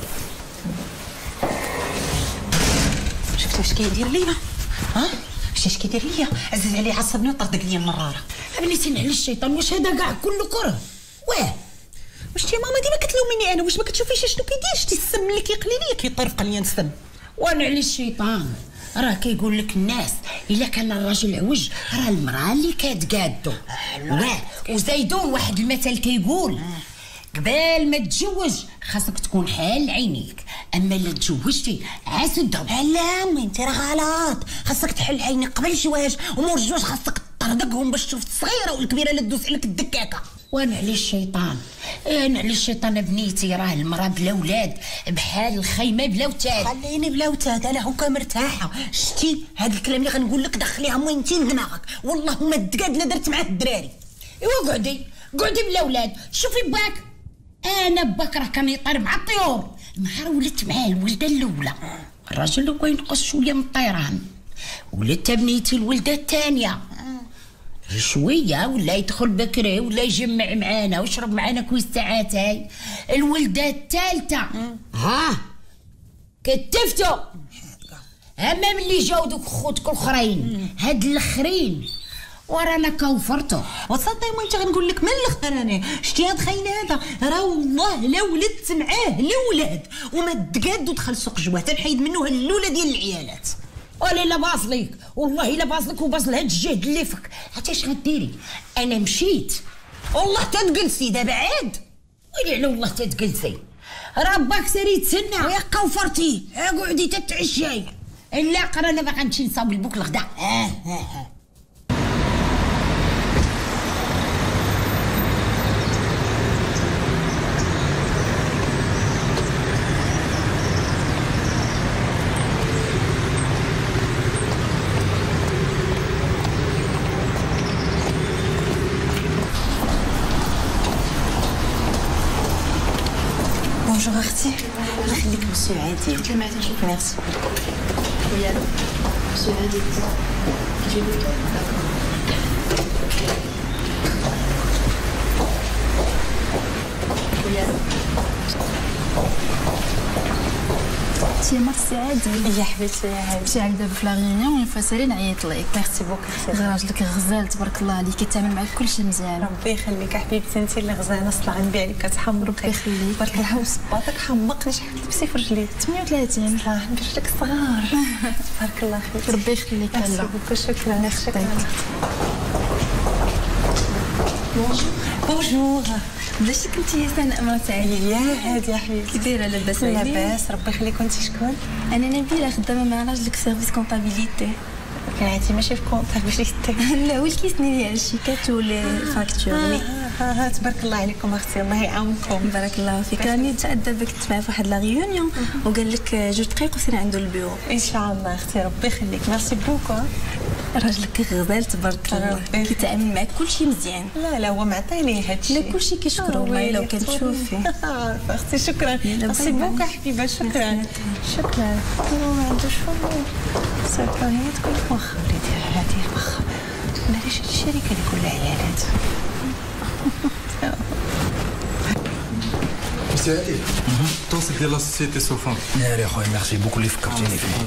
Speaker 11: شفتي واش كيدير ليا؟ ها شتي اش كيدير ليا؟ عزيز عليه عصبني وطردق ليا المراره.
Speaker 2: بنيتي نعل الشيطان، واش هذا كاع كله كره؟ واه
Speaker 11: واش تي ماما ديما كتلوميني انا؟ واش ما كتشوفيش شنو كيدير؟ شتي السم اللي كيقلي ليا كيطير في قليان السم.
Speaker 2: ونعل الشيطان راه كيقول لك الناس الا كان الراجل عوج راه المراه اللي كتقادو. واه وزايدون واحد المثل كيقول قبل ما تتزوج خاصك تكون حال عينيك، اما الا تزوجتي عاسدهم.
Speaker 11: لا امي انت راه غلط، خاصك تحل عينيك قبل الزواج، ومور الزواج خاصك تطردقهم باش تشوف الصغيره والكبيره اللي تدوس عليك الدكاكه.
Speaker 2: ونعلي الشيطان، نعلي الشيطان بنيتي، راه المراه بلا ولاد بحال الخيمه بلا وتاد.
Speaker 11: خليني بلا وتاد، انا هكا مرتاحه. شتي هاد الكلام اللي غنقول لك دخليها موينتين دماغك، والله ما الدقاد لا درت معاه الدراري.
Speaker 2: ايوا قعدي قعدي بلا ولاد. شوفي باك، انا باك راه كان يطير مع الطيور، نهار ولدت معاه الولده الاولى الراجل لو ينقص شويه من الطيران، ولدت بنيتي الولده الثانيه شويه ولا يدخل بكري ولا يجمع معانا ويشرب معانا كويس ساعاتاي. الولده الثالثه ها كتفتو، اما ملي جاو دوك خوتك الاخرين هاد الاخرين ورانا كوفرتو.
Speaker 11: وتصدقي ما انت غنقول لك من الاخر انا شتي هاد خاين هذا راه والله لا ولدت معاه الاولاد وما تقاد ودخل سوق جواه تنحيد منه الاولى ديال العيالات.
Speaker 2: ولي لا باصليك والله لا باصلك وباصل هاد الجهد اللي فيك. عرفتي اش غديري؟ انا مشيت
Speaker 11: والله تتجلسي دابا عاد.
Speaker 2: ويلي على والله تتجلسي، راه باك سيري تسنى
Speaker 11: ويا كوفرتي
Speaker 2: قعدي تتعشاي. لا قرا انا باغا نمشي نصاوب لبوك الغدا. اه اه اه
Speaker 11: بونجور اختي، الله يخليك مسيو عادل.
Speaker 5: كلمة نشوف.
Speaker 11: ميرسي.
Speaker 5: ويا مسيو عادل كيجيبك. ويا سي مرسي عادل.
Speaker 11: يا حبيبتي يا عادل.
Speaker 5: مشي عاد دابا في لا ريونيون اون فوا سالي نعيط ليك.
Speaker 11: ميرسي بوك اختي.
Speaker 5: راجلك غزال تبارك الله عليك، كيتعامل معاك كلشي مزيان.
Speaker 11: ربي يخليك يا حبيبتي، انت اللي غزاله اصلا غنبيع عليك كتحمر.
Speaker 5: ربي يخليك.
Speaker 11: بارك الله وصباطك حمقني شحال تلبسي في رجليك.
Speaker 5: ثمانية وثلاثين.
Speaker 11: الله ندير لك صغار. تبارك الله حبيبتي.
Speaker 5: ربي يخليك.
Speaker 11: ميرسي بوك. شكرا شكرا. بونجور. بونجور.
Speaker 5: بلاش كنتي يا سناء مرات عادي.
Speaker 11: يا هادي يا حبيبتي.
Speaker 5: كي دايره لاباس
Speaker 11: عليك؟
Speaker 5: عليك؟
Speaker 11: لاباس ربي يخليك. وانت شكون؟
Speaker 5: انا نبيله خدامه مع راجلك سيرفيس كونطابيليتي.
Speaker 11: كنعتي ماشي في كونطابيليتي.
Speaker 5: لا هو الكيسني ديال الشيكات والفاكتور. وي
Speaker 11: ها تبارك الله عليكم اختي، الله يعاونكم.
Speaker 5: بارك الله فيك. راني تعدى بك تبع في واحد لا ريونيون وقال لك جوج دقائق وسيري عنده البيرو.
Speaker 11: ان شاء الله اختي ربي يخليك. ميرسي بوكو.
Speaker 5: راجلك غزال تبارك الله، كيتعامل معاك كلشي مزيان.
Speaker 11: لا لا هو معطيني هادشي.
Speaker 5: لا كلشي كيشكرو والله لو كان تشوفي.
Speaker 11: عارفه اختي. شكرا. ميرسي بوكو حبيبه. شكرا شكرا. هو ما عندوش فم صافي. هي تقول لك واخا وليدي هادي واخا ماليش هاد الشركه اللي كلها عيالات.
Speaker 13: سي عادل التوصيل ديال لا سوسيتي سوفون.
Speaker 4: ناري يا خويا ميرسي بوكو اللي فكرتيني فيه.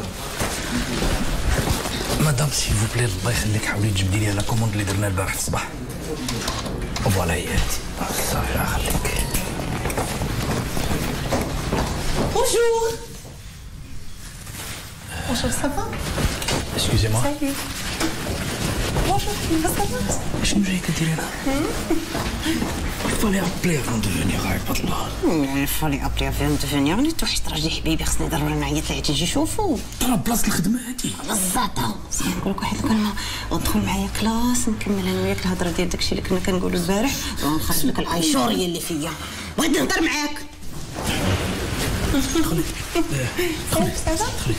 Speaker 4: مدام سي فو بلي الله يخليك حاولي تجبدي لي لا كوموند اللي درنا البارح في الصباح. فوالا هي هادي. صافي الله يخليك.
Speaker 11: بونجور. Bonjour, ça va?
Speaker 4: Excusez-moi.
Speaker 11: Salut. Bonjour, ça va?
Speaker 4: شنو جاي كديري هنا؟ فالي ابلي افون دو فينيغ عباد الله.
Speaker 2: فالي ابلي افون دو فينيغ اللي توحشت راجلي حبيبي خصني ضروري نعيط ليه تيجي يشوفو.
Speaker 4: راه بلاصه الخدمه هادي.
Speaker 2: بالزاطه. صافي نقول لك واحد الكلمه ودخل معايا كلاس نكمل انا وياك الهضره ديال داكشي اللي كنا كنقولوا البارح ونخرج لك الايشوريه اللي فيا. بغيت نهضر معاك.
Speaker 4: دخلي. دخلي. دخلي. دخلي.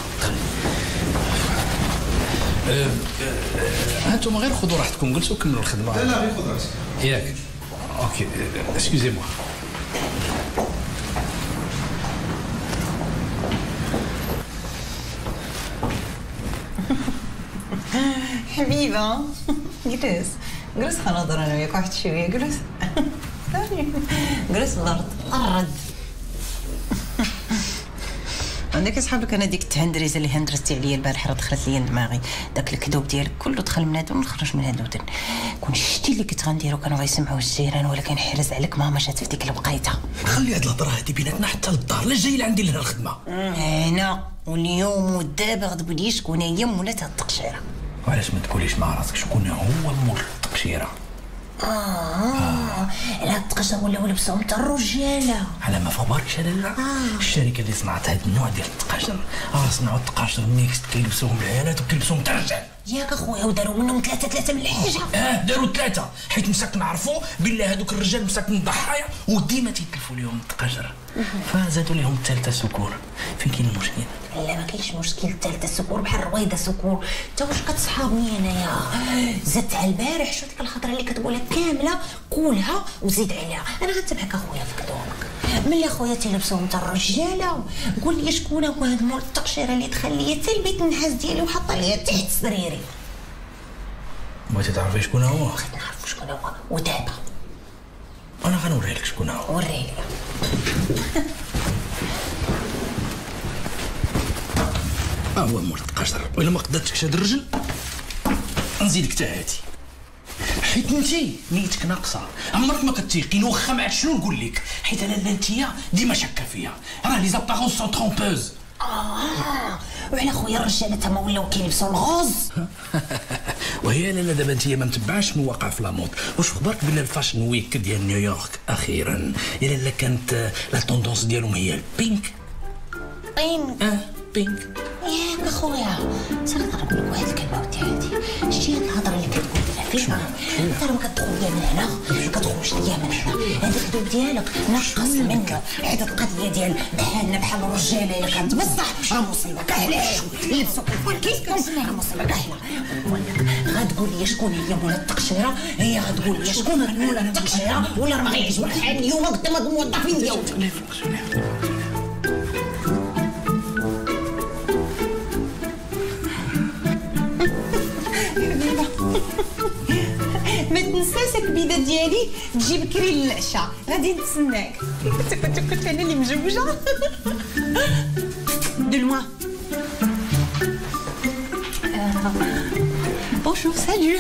Speaker 4: هانتوما غير خذوا راحتكم جلسوا كملوا الخدمه.
Speaker 13: لا لا غير خذ راحتك.
Speaker 4: ياك. اوكي اسكوزي موا.
Speaker 11: حبيبه جلس جلس خنهضر انا وياك واحد شويه. جلس جلس الارض الرد. عندك اصحابك انا ديك التهندريزه اللي هندرستي عليا البارح راه دخلت ليا دماغي. داك الكذوب ديالك كله دخل من هذا ونخرج من هذا ودن. كون شتي اللي كنت غنديرو كانوا غيسمعوا الجيران ولكن حرز عليك ماما جات في ديك الوقيته.
Speaker 4: خلي هاد الهضره هادي بيناتنا حتى للدار. لا جاي لعندي لهنا الخدمه.
Speaker 11: هنا واليوم ودابا غتقولي لي شكون هي مولات هاد التقشيره.
Speaker 4: وعلاش ما تقوليش مع راسك شكون هو مول التقشيره؟
Speaker 11: اه لا التقشر ولاو لبسهم حتى الرجاله.
Speaker 4: على ما فباركش انا لا. الشركه اللي صنعت هذا النوع ديال التقاشر راه صنعوا التقاشر ميكس كيلبسوهم العيالات وكيلبسوهم حتى الرجال.
Speaker 11: ياك اخويا وداروا منهم ثلاثه ثلاثه من الحاجه.
Speaker 4: اه داروا ثلاثه حيت مساك نعرفوا بالله هذوك الرجال مساكن الضحايا وديما تيتلفوا لهم التقاشر فزادوا لهم الثالثه سكور. فين كاين المشكل؟
Speaker 11: لا ما كاينش مشكل. الثالثه سكور بحال رويده سكور. انت واش كتصحابني انايا؟ زدت على البارح شو ديك الخطره اللي كتقولها كامله قولها وزيد عليها. انا غنتبعك اخويا في كذوبك. ملي اخويا تيلبسوهم حتى الرجاله قول لي شكون هو هذا مول التقشيره اللي دخل ليا حتى البيت النحاس ديالي وحط ليا تحت سريري.
Speaker 4: بغيتي تعرفي شكون هو؟
Speaker 11: بغيت نعرف شكون هو ودابا
Speaker 4: انا غنوري لك شكون هو.
Speaker 11: وريه لي.
Speaker 4: ها هو مول التقاشر. والا ما قدرتكش هاد الرجل نزيدك حتى هادي حيت انتي نيتك ناقصه. عمرك ما كتيقين واخا ما عرفت شنو نقول لك حيت انا انتيا ديما شاكه فيا. راه لي زابارون سون ترومبوز.
Speaker 11: اه وعلى خويا الرجاله تما ولاو كيلبسوا الغوز.
Speaker 4: وهي لالا دابا انتيا ما متبعاش شنو واقع في لامود. واش اخبارك بلي الفاشن ويك ديال نيويورك اخيرا يا لالا كانت لا توندونس ديالهم هي البينك؟
Speaker 11: بينك؟
Speaker 4: اه بينك.
Speaker 11: ياك اخويا صافي نقول لك واحد الكلمه ودي هادي. شتي هاد الهضره اللي كتقول لنا فيها انت راه كتدخل ليا من هنا ما كتخرجش ليا من هنا. هذا الكذوب ديالك نقص منه حيت القضيه ديال بحالنا بحال الرجاله الا كانت بصح راه مصيبه كحله. لبسوا كيفكم راه مصيبه كحله. غتقول لي شكون هي مولا التقشيره؟ هي غتقول لي شكون مولا التقشيره ولا راه ما غيعجبك الحال اليوم قدام هاد الموظفين ديالك. ما تنساش الكبيده ديالي تجي بكري للعشاء غادي نتسناك. كنت كنت كنت انا اللي مجوجه. دو لوان. بونجور سالو.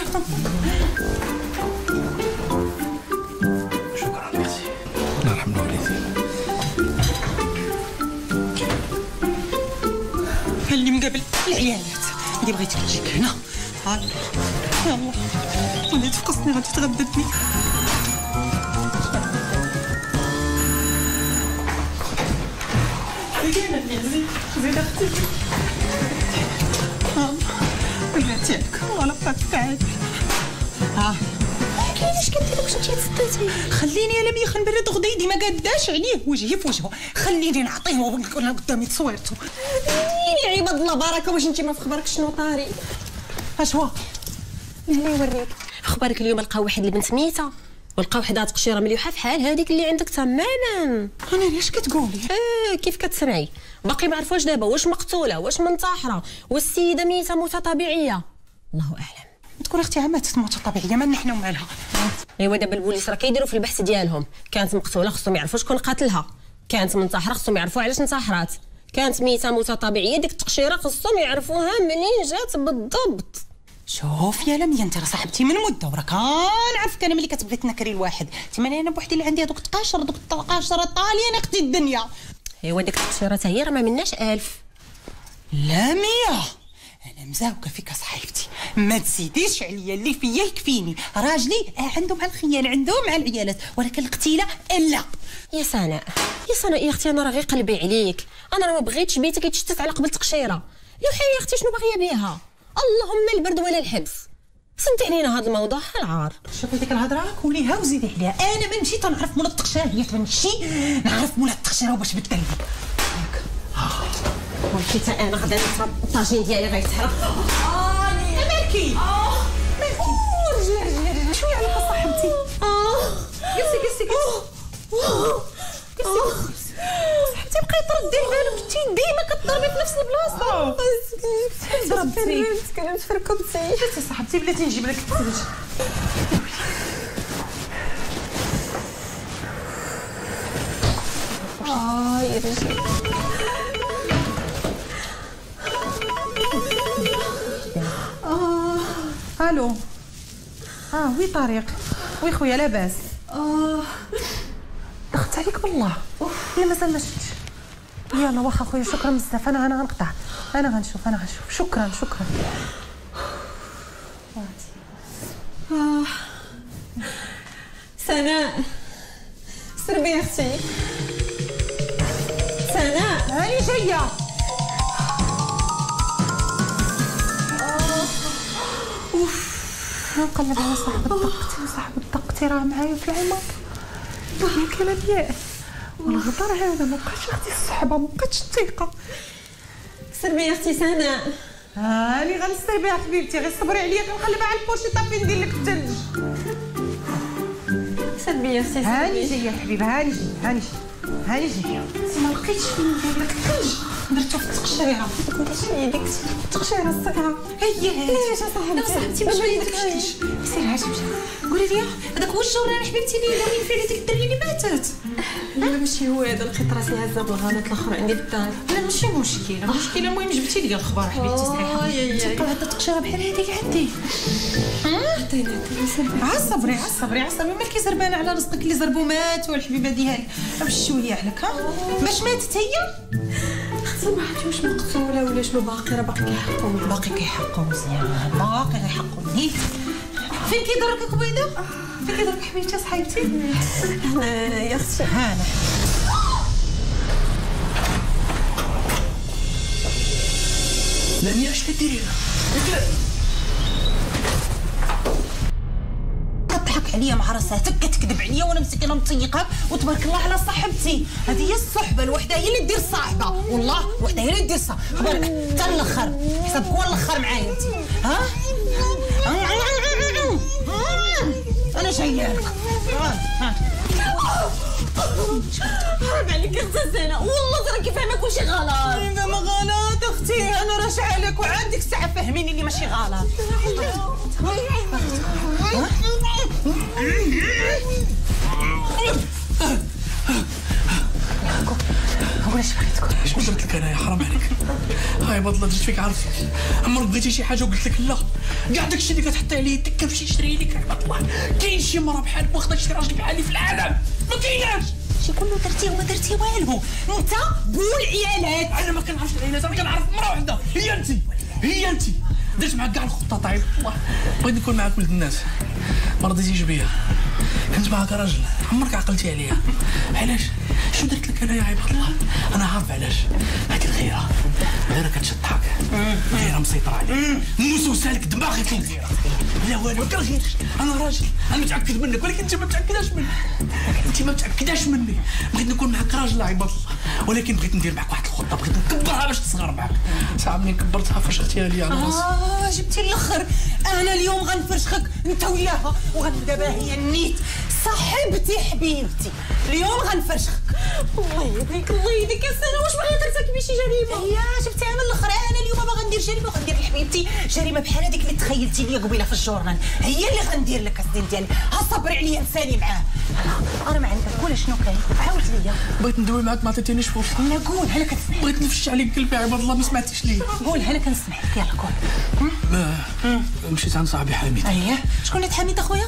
Speaker 4: شكرا ميرسي. الله يرحم الوالدين.
Speaker 1: اللي مقابل العيالات اللي بغيتك تجيك هنا. هاي يلا غادي تفقصني غادي تغددني. زينة اللي زيد اختي. ها بلاتيك ولا بقات تعاد. ها علاش كديري واش انتي تصديتي؟ خليني انا ملي خنبرد غديدي ما قاداش عليه وجهي في وجهه. خليني نعطيه وانا قدامي تصويرته.
Speaker 6: يا عباد الله بركه واش انت ما في خبرك شنو طاري؟
Speaker 1: اش هو؟
Speaker 6: اللي يوريك اخبارك اليوم لقاو واحد البنت ميته ولقاو وحده تقشيره مليوحه فحال هذيك اللي عندك تماما.
Speaker 1: انا علاش كتقولي؟
Speaker 6: اه كيف كتسمعي باقي ما عرفوش دابا واش مقتوله واش منتحره والسيده ميته موته طبيعيه الله اعلم.
Speaker 1: تكون اختي عمات موته طبيعيه ما نحن ومالها.
Speaker 6: ايوا دابا البوليس راه كيديروا في البحث ديالهم. كانت مقتوله خصهم يعرفوا شكون قاتلها. كانت منتحره خصهم يعرفوا علاش انتحرات. كانت ميته موته طبيعيه ديك التقشيره خصهم يعرفوها منين جات بالضبط.
Speaker 1: شوف يا لميا انت راه صاحبتي من مده وراه كنعرفك انا ملي كتبغي تنكري الواحد. تما انا بوحدي اللي عندي هذوك التقاشر دوك التقاشر طاليين اختي الدنيا.
Speaker 6: ايوا ديك التقشيره حتى هي راه ما مناش ألف.
Speaker 1: لا مية، انا مزاوقه فيك صاحبتي، ما تزيديش عليا، اللي فيا يكفيني. راجلي آه عنده مع الخيانه، عنده مع العيالات، ولكن القتيله لا.
Speaker 6: يا سناء يا سناء يا اختي، انا راه غير قلبي عليك، انا راه ما بغيتش بيتك يتشتت على قبل تقشيره. يا حي يا اختي شنو باغيه بيها؟ اللهم البرد ولا الحبس. سنتي علينا هذا الموضوع العار.
Speaker 1: شوفي ديك الهضره كونيها وزيدي عليها. انا من مشيت نعرف مولا التقشيره، هي تمشي نعرف مولا التقشيره وباش بدل لي.
Speaker 6: ولكن حتى انا غدا الطاجين ديالي غيتحرق.
Speaker 1: اه مالكي مالكي رجلي رجلي شويه على صاحبتي. اه جلسي جلسي جلسي جلسي صاحبتي، بقاي تردي بالك، انت ديما كتضربي في نفس البلاصه. ضربتي
Speaker 6: تكلمت في ركبتي.
Speaker 1: بلاتي صاحبتي بلاتي نجيب لك الثلج.
Speaker 6: اه يا رجلي.
Speaker 1: اه الو. اه وي طريق، وي خويا لاباس. اه دخلت عليك بالله. لا مازال ما شفتش. يلا واخا خويا، شكرا بزاف، انا انا غنقطع، انا غنشوف انا غنشوف شكرا شكرا.
Speaker 6: آه. سناء سربي يا اختي. سناء
Speaker 1: هاني جايه. اوف نقلب على صاحب الدقتي، وصاحب الدقتي راه معايا في العمر. يا كلام ياء والغدر هذا، ما بقاش عندي الصحبه، ما بقاتش الثقه.
Speaker 6: سربي يا اختي سناء.
Speaker 1: هاني غنسربي يا حبيبتي، غير صبري عليا، كنقلب على البوشي طافي ندير لك الثلج.
Speaker 6: سربي يا اختي.
Speaker 1: هاني جايه يا حبيبه، هاني جايه هاني جايه هاني جايه. انت ما لقيتش فين ندير لك الثلج، درتو في التقشيره.
Speaker 6: كنتش يديك
Speaker 1: التقشيره الصغيره هي هي.
Speaker 6: يا صاحبتي
Speaker 1: صاحبتي باش ما يدكش. سير هاتي قولي لي هذاك هو الجورنال حبيبتي اللي داوين فيه ديك الدريه اللي ماتت.
Speaker 6: لا ماشي هو هذا، لقيت راسي هازه بالغلط الاخر عندي في الدار.
Speaker 1: لا ماشي مشكله، المشكله المهم جبتي لي الخبر حبيبتي صحيحه. تبقى هاد التقشيره بحال هذيك عندي.
Speaker 6: عطيني
Speaker 1: عصبري عصبري عصبري، مالكي زربانه على رزقك اللي زربو ماتوا الحبيبه ديالك. بشويه عليك ها. باش ماتت هي؟
Speaker 6: ما عرفتش واش مقتوله ولا شنو باقي، راه باقي كيحقوا
Speaker 1: باقي كيحقوا مزيان، باقي غيحقوا نيت. فين كيضرك كبيده؟ فين كيضرك حبيبتي صاحبتي؟
Speaker 6: هنا يا اختي.
Speaker 1: هانا
Speaker 4: لا مي اش كديري هنا؟
Speaker 1: كتضحك عليا مع راساتك، كتكذب عليا وانا مسكينه مطيقاك، وتبارك الله على صاحبتي. هذه هي الصحبه، الوحده هي اللي دير صاحبه، والله وحده هي اللي دير صاحبه. خبرك حتى الاخر، حسابك هو الاخر معايا انت. ها انا جايه لك.
Speaker 6: حرام عليك يا اختي سناء، والله راكي فاهمه كلشي غلط.
Speaker 1: لا ما غلط اختي، انا راجعه لك وعندك الساعه فهميني اللي ماشي غلط. قول اش بغيت تقول؟
Speaker 4: اش قلت لك انا؟ حرام عليك. هاي بطلة درت فيك عرفتك، عمرك بغيتي شي حاجه وقلت لك لا؟ كاع داكشي اللي كتحطي عليه يدك كنمشي نشري لك. يا بطلة كاين شي مرة بحالك واخده شي راجل بحالي في العالم؟ ما كايناش.
Speaker 1: شي كله درتيه وما درتي والو، انت قول عيالات.
Speaker 4: انا ما كنعرفش العيالات، انا كنعرف مرة وحده هي انت، هي انت. درت معاك كاع الخطه. طيب والله بغيت نكون معاك ولد الناس، ما رضيتيش بيا. كنت معاك راجل عمرك عقلتي عليا. علاش؟ شو درت لك انا يا عباد الله؟ انا عارف علاش. هاك الغيره، الغيره كتشطحك، الغيره مسيطره عليك، موسوسه لك دماغك في الغيره. لا والو، ما كنغيرش، انا راجل، انا متاكد منك، ولكن انت ما متاكداش مني. انت ما متاكداش مني. بغيت نكون معاك راجل يا عباد الله، ولكن بغيت ندير معاك واحد الخطه، بغيت نكبرها باش تصغر معاك. ساعه منين كبرتها فشختيها لي على راسي.
Speaker 1: اه جبتي الاخر. انا اليوم غنفرشخك انت وياها، وغندابها هي النيت صاحبتي حبيبتي. اليوم غنفرشخك.
Speaker 6: الله يهديك الله يهديك يا سناء، واش باغيه ترتكبي شي جريمه؟
Speaker 1: يا جبتيها من الاخر. انا اليوم باغا ندير جريمه، وغندير لحبيبتي جريمه بحال هذيك اللي تخيلتي لي قبيله في الجورنال، هي اللي غندير لك السدين ديالي. ها صبري عليا انساني معاه. انا ما عندك ولا شنو كاين، عاود ليا.
Speaker 4: بغيت ندوي معاك ما عطيتينيش فرصه.
Speaker 1: لا قول، انا كنسمع.
Speaker 4: بغيت نفش عليك قلبي يا عباد الله، ما سمعتيش ليه.
Speaker 1: قول، انا كنسمعك. يلا قول.
Speaker 4: مشيت عند صاحبي حميد.
Speaker 1: اييه، شكون اللي حميد اخويا؟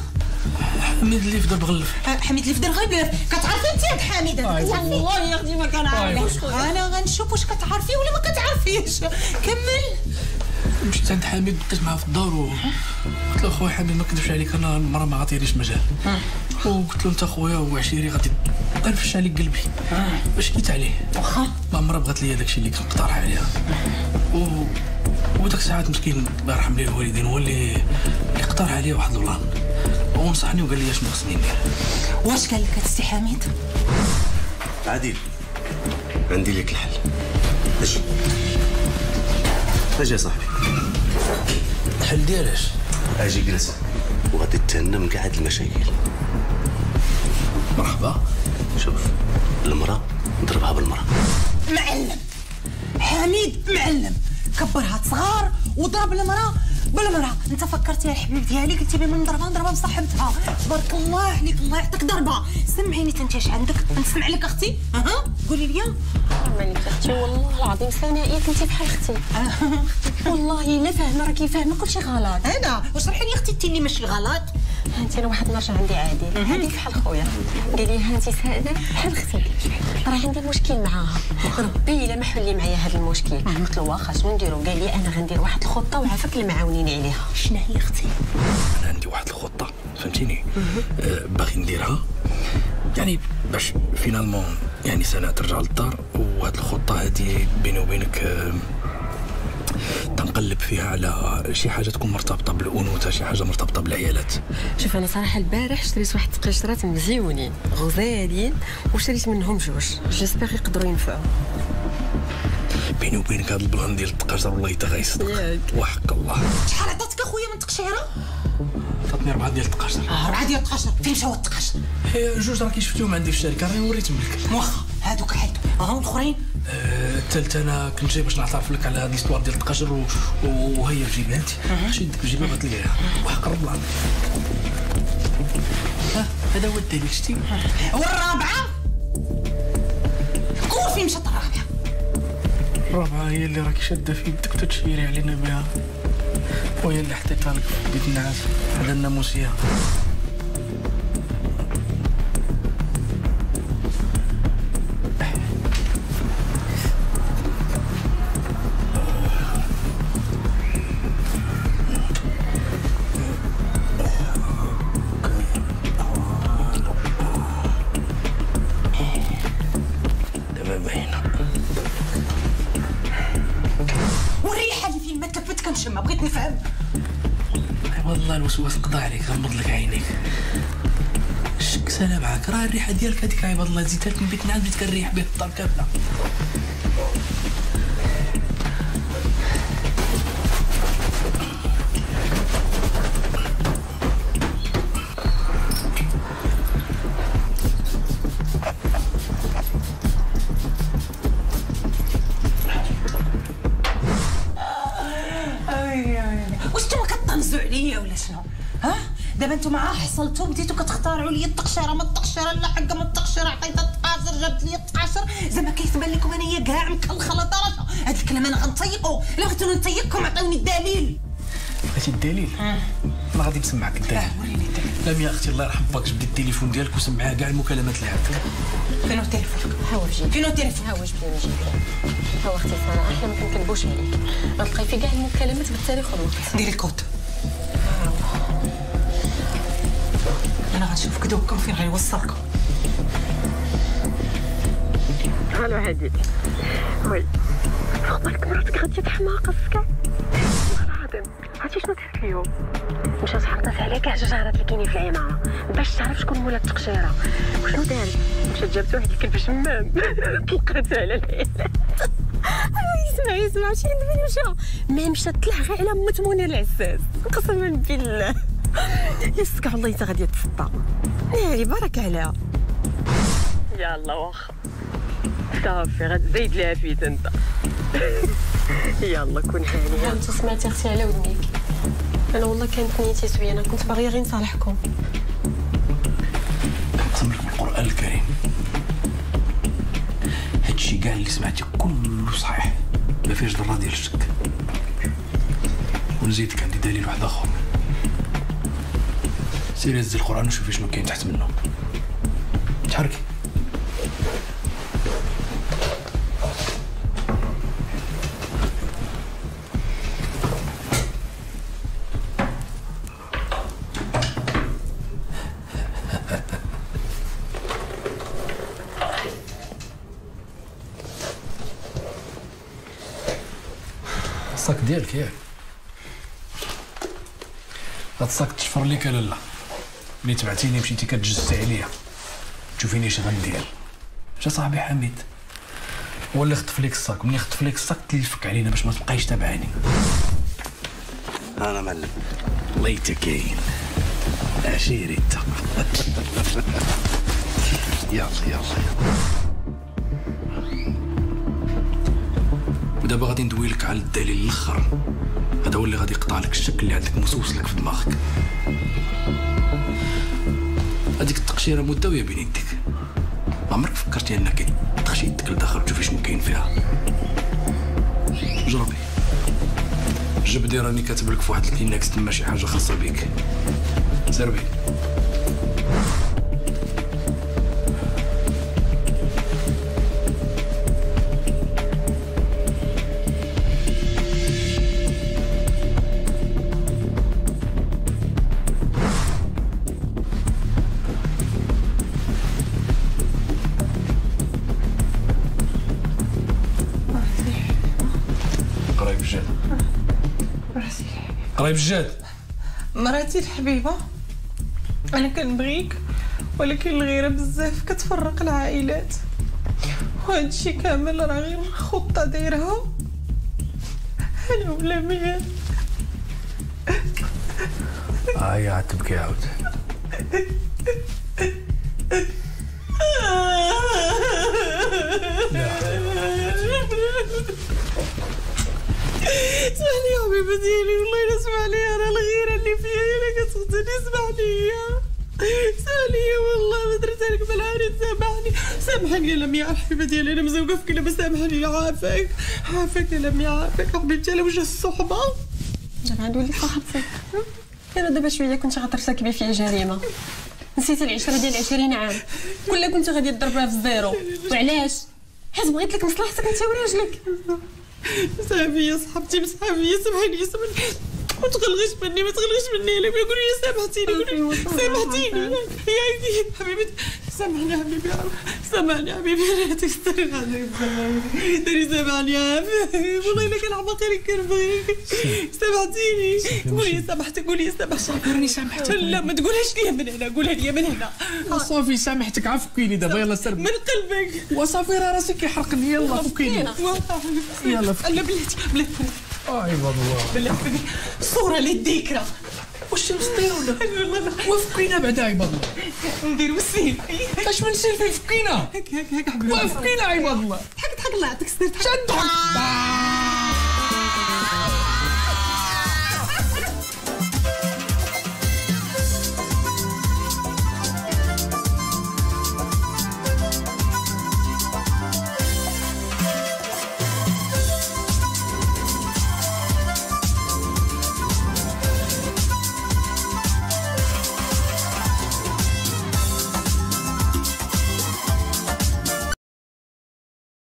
Speaker 4: حميد اللي في دار بغلف.
Speaker 1: حميد اللي في دار غلف. كتعرفي انت ياك حميد؟
Speaker 6: والله يا اختي ما كنعرفش.
Speaker 1: انا غنشوف واش كتعرفي ولا ما كتعرفيش. كمل.
Speaker 4: مشيت عند حميد بقيت معاه في الدار و قلت له خويا حميد ما كذبش عليك انا المراه ما عطينيش مجال. وقلت له انت خويا وعشيري غادي غنفش عليك قلبي. باش جيت عليه.
Speaker 1: واخا
Speaker 4: ما مرة بغات لي داكشي اللي كنقترح عليها. و وداك الساعات مسكين الله يرحم ليه الوالدين هو اللي اللي اقترح عليا واحد البلان ونصحني وقال لي شنو خصني ندير.
Speaker 1: واش قال لك السي حميد؟
Speaker 3: عادل عندي لك الحل. اجي اجي يا صاحبي.
Speaker 4: الحل ديالاش؟
Speaker 3: اجي جلس وغادي تهنى من كاع هاد المشاكل.
Speaker 4: مرحبا.
Speaker 3: شوف المراه نضربها بالمراه.
Speaker 1: معلم حميد معلم كبرها صغار وضرب المراه بالمراه. انت فكرتي يا الحبيب ديالي قلتي لي من نضربها نضربها بصاحبتها. تبارك الله عليك الله يعطيك ضربه. سمعيني انت اش عندك نسمع لك اختي. اها قولي لي.
Speaker 6: مالك اختي والله العظيم ثنائيه كنتي بحال اختي. والله الا فاهمه راكي فاهمه كلشي غلط.
Speaker 1: انا وشرحي لي اختي انت اللي ماشي غلط.
Speaker 6: انت انا واحد النهار عندي عادل هذيك بحال خويا قال لي ها انت سائله بحال اختي راه عندي مشكل معاها ربي الا ما حل لي معايا هذا المشكل. قلت له واخا شنو نديرو؟ قال لي انا غندير واحد الخطه وعافاك اللي معاونيني عليها.
Speaker 1: شنو هي اختي؟
Speaker 4: انا عندي واحد الخطه فهمتيني أه باغي نديرها يعني باش فينالمون يعني سناء ترجع للدار. وهاد الخطه هذه بيني وبينك أه تنقلب فيها على شي حاجه تكون مرتبطه بالانوثه شي حاجه مرتبطه بالعيالات.
Speaker 6: شوف انا صراحه البارح شريت واحد القشرات مزيونين غزالين وشريت منهم جوج جيسبيغ يقدروا ينفعوا.
Speaker 4: بيني وبينك هذا البلان ديال التقاشر والله حتى غيصدق وحق الله.
Speaker 1: شحال عطاتك اخويا من تقشيره؟
Speaker 4: عطاتني اربعه ديال التقاشر.
Speaker 1: اه اربعه ديال التقاشر. فين مشاو التقاشر؟
Speaker 4: جوج راكي شفتيهم عندي في الشركه راني وريتهم لك.
Speaker 1: واخا هادوك حيدو. اه الاخرين
Speaker 4: الثالث انا كنت جاي باش نعترف لك على هاد ليستوار ديال التقاشر وهي في جيبها انت. شي ديك الجيبه بغات لي وحق رب العالمين. ها هذا هو الدليل شتي.
Speaker 1: والرابعه قول فين مشات الرابعه؟
Speaker 4: الرابعه هي اللي راكي شاده في يدك تتشيري علينا بها وهي اللي حطيتها لك في بيت النعاس هذا الناموسيه.
Speaker 1: كنشم بغيت نفهم.
Speaker 4: والله الوسواس قضى عليك غمض لك عينيك. الشك سالا معاك راه الريحه ديالك هذيك عباد الله زيدت لك من بيت النعاس بديت كنريح به الدار كامله.
Speaker 1: ولا شنو؟ ها؟ دابا نتوما حصلتوا بديتوا كتختارعوا لي التقشيره ما التقشيره لا حقه ما التقشيره عطيتها التقاشر جابت لي التقاشر زعما كيتبان لكم انايا كاع مكلخله درجه. هاد الكلام انا غنطيقو الا بغيتو نطيقكم عطيوني الدليل.
Speaker 4: بغيتي الدليل؟ انا غادي نسمعك الدليل.
Speaker 1: اه وريني الدليل.
Speaker 4: لا يا اختي الله يرحم باك جبدي التليفون ديالك وسمعها كاع المكالمات اللي عندك.
Speaker 1: فين هو التليفون؟
Speaker 6: ها هو في جيبي.
Speaker 1: فين هو التليفون؟
Speaker 6: ها هو جبدي من جيبي. ها هو اختي ساره احنا ما كنكذبوش عليك غتلقاي في كاع المكالمات بالتاريخ والوقت.
Speaker 1: ديري الكود. انا غنشوف كذوبكم فين غيوصلكم.
Speaker 6: الو هادي وي خبرك مراتك غادي تحماق السكا العظيم. عرفتي شنو دارت اليوم؟ مشات حطت على كاع ججارات اللي كاينين في العماره باش تعرف شكون مولا التقشيره. وشنو دارت؟ مشات جابت واحد الكلب شمام طلقاتها على العيله. اسمعي اسمعي شي ندبي مشى ما مشات طلع غير على مت منير العساس قسما بالله. يا السكا والله انت غادي تفطى ناري بارك عليها. يلا واخا صافي غتزيد لها فيت انت. يلا كون هانيه. انت سمعتي اختي على ودنيك انا والله كانت نيتي سويه انا كنت باغيه غير نصالحكم.
Speaker 4: كنقسم لك بالقران الكريم هادشي كاع اللي سمعتي كله صحيح ما فيهش ذره ديال الشك. ونزيدك عندي دليل واحد اخر. سيري هزي القران وشوفي شنو كاين تحت منه. تحركي. الصاك ديالك ياك. هاد الصاك تشفر ليك لالا. ملي تبعتيني مشيتي كتجسسي عليا تشوفيني اش غندير. جا صاحبي حميد هو اللي خطف ليك الصاك، وملي خطف ليك الصاك تلفك علينا باش ما تبقايش تابعاني.
Speaker 3: انا معلم.
Speaker 4: ليت كاين عشيري انت.
Speaker 3: يلا يلا
Speaker 4: ودابا غادي ندوي لك على الدليل الاخر، هذا هو اللي غادي يقطع لك الشك اللي عندك مسوسلك في دماغك. هذيك التقشيره مداويه بين يديك، ما عمرك فكرتي انك تخشي يدك لداخل تشوفي شنو كاين فيها؟ جربي جبدي، راني كاتب لك في واحد الكلينكس تما شي حاجه خاصه بيك. سربي. قرايب الجاد.
Speaker 11: مراتي الحبيبه، انا كنبغيك ولكن الغيره بزاف كتفرق العائلات، وهذا الشيء كامل راه غير خطه دايرها انا ولا ميال.
Speaker 4: اه يا تبكي عاود.
Speaker 11: اسمح لي يا حبيبه ديالي، والله الا اسمح لي، انا الغيره اللي فيا هي اللي كتخصني. اسمح لي اسمح لي والله ما درت لك بالعاني، سامحني سامحني يا لميا الحبيبه ديالي، انا مزوقه فيك دابا، سامحني عافاك عافاك يا لميا عافاك حبيبتي على وجه الصحبه.
Speaker 6: دابا غنولي صاحبتي، انا دابا شويه كنت غترتكبي فيا جريمه، نسيتي العشره ديال عشرين عام كلها كنت غادي تضربها في الزيرو. وعلاش؟ حيت بغيت لك مصلحتك انت وراجلك.
Speaker 11: صافي يا صاحبتي مسحابي، سامحيني سامحيني، ما تغلغيش مني ما تغلغيش مني، الا قولي لي سامحتيني قولي سامحتيني يا حبيبتي، سامحني حبيبي سامحني حبيبي، انا تستري عليك داري سامحني يا حبيبي، والله الا كان عباقي كنبغيك، سامحتيني قولي سامحتي قولي سامحتي.
Speaker 4: راني سامحتك.
Speaker 11: لا ما تقولهاش لي من هنا، قولها لي من هنا.
Speaker 4: صافي سامحتك، عفكيني دابا يلا سربي
Speaker 11: من قلبك.
Speaker 4: وصافي راه راسك كيحرقني، يلا فكيني يلا
Speaker 11: لا بلاتي بلاتي
Speaker 4: اه عباد الله
Speaker 11: بلاتي الصوره اللي الذكرى
Speaker 4: واش مسطيونه وفكينا بعدا عباد الله.
Speaker 11: نديرو السيف
Speaker 4: اش من سيف فكينا
Speaker 11: هاك هاك هاك حبيبي
Speaker 4: وفكينا عباد الله.
Speaker 11: تحك تحك الله يعطيك الصحه.
Speaker 4: شد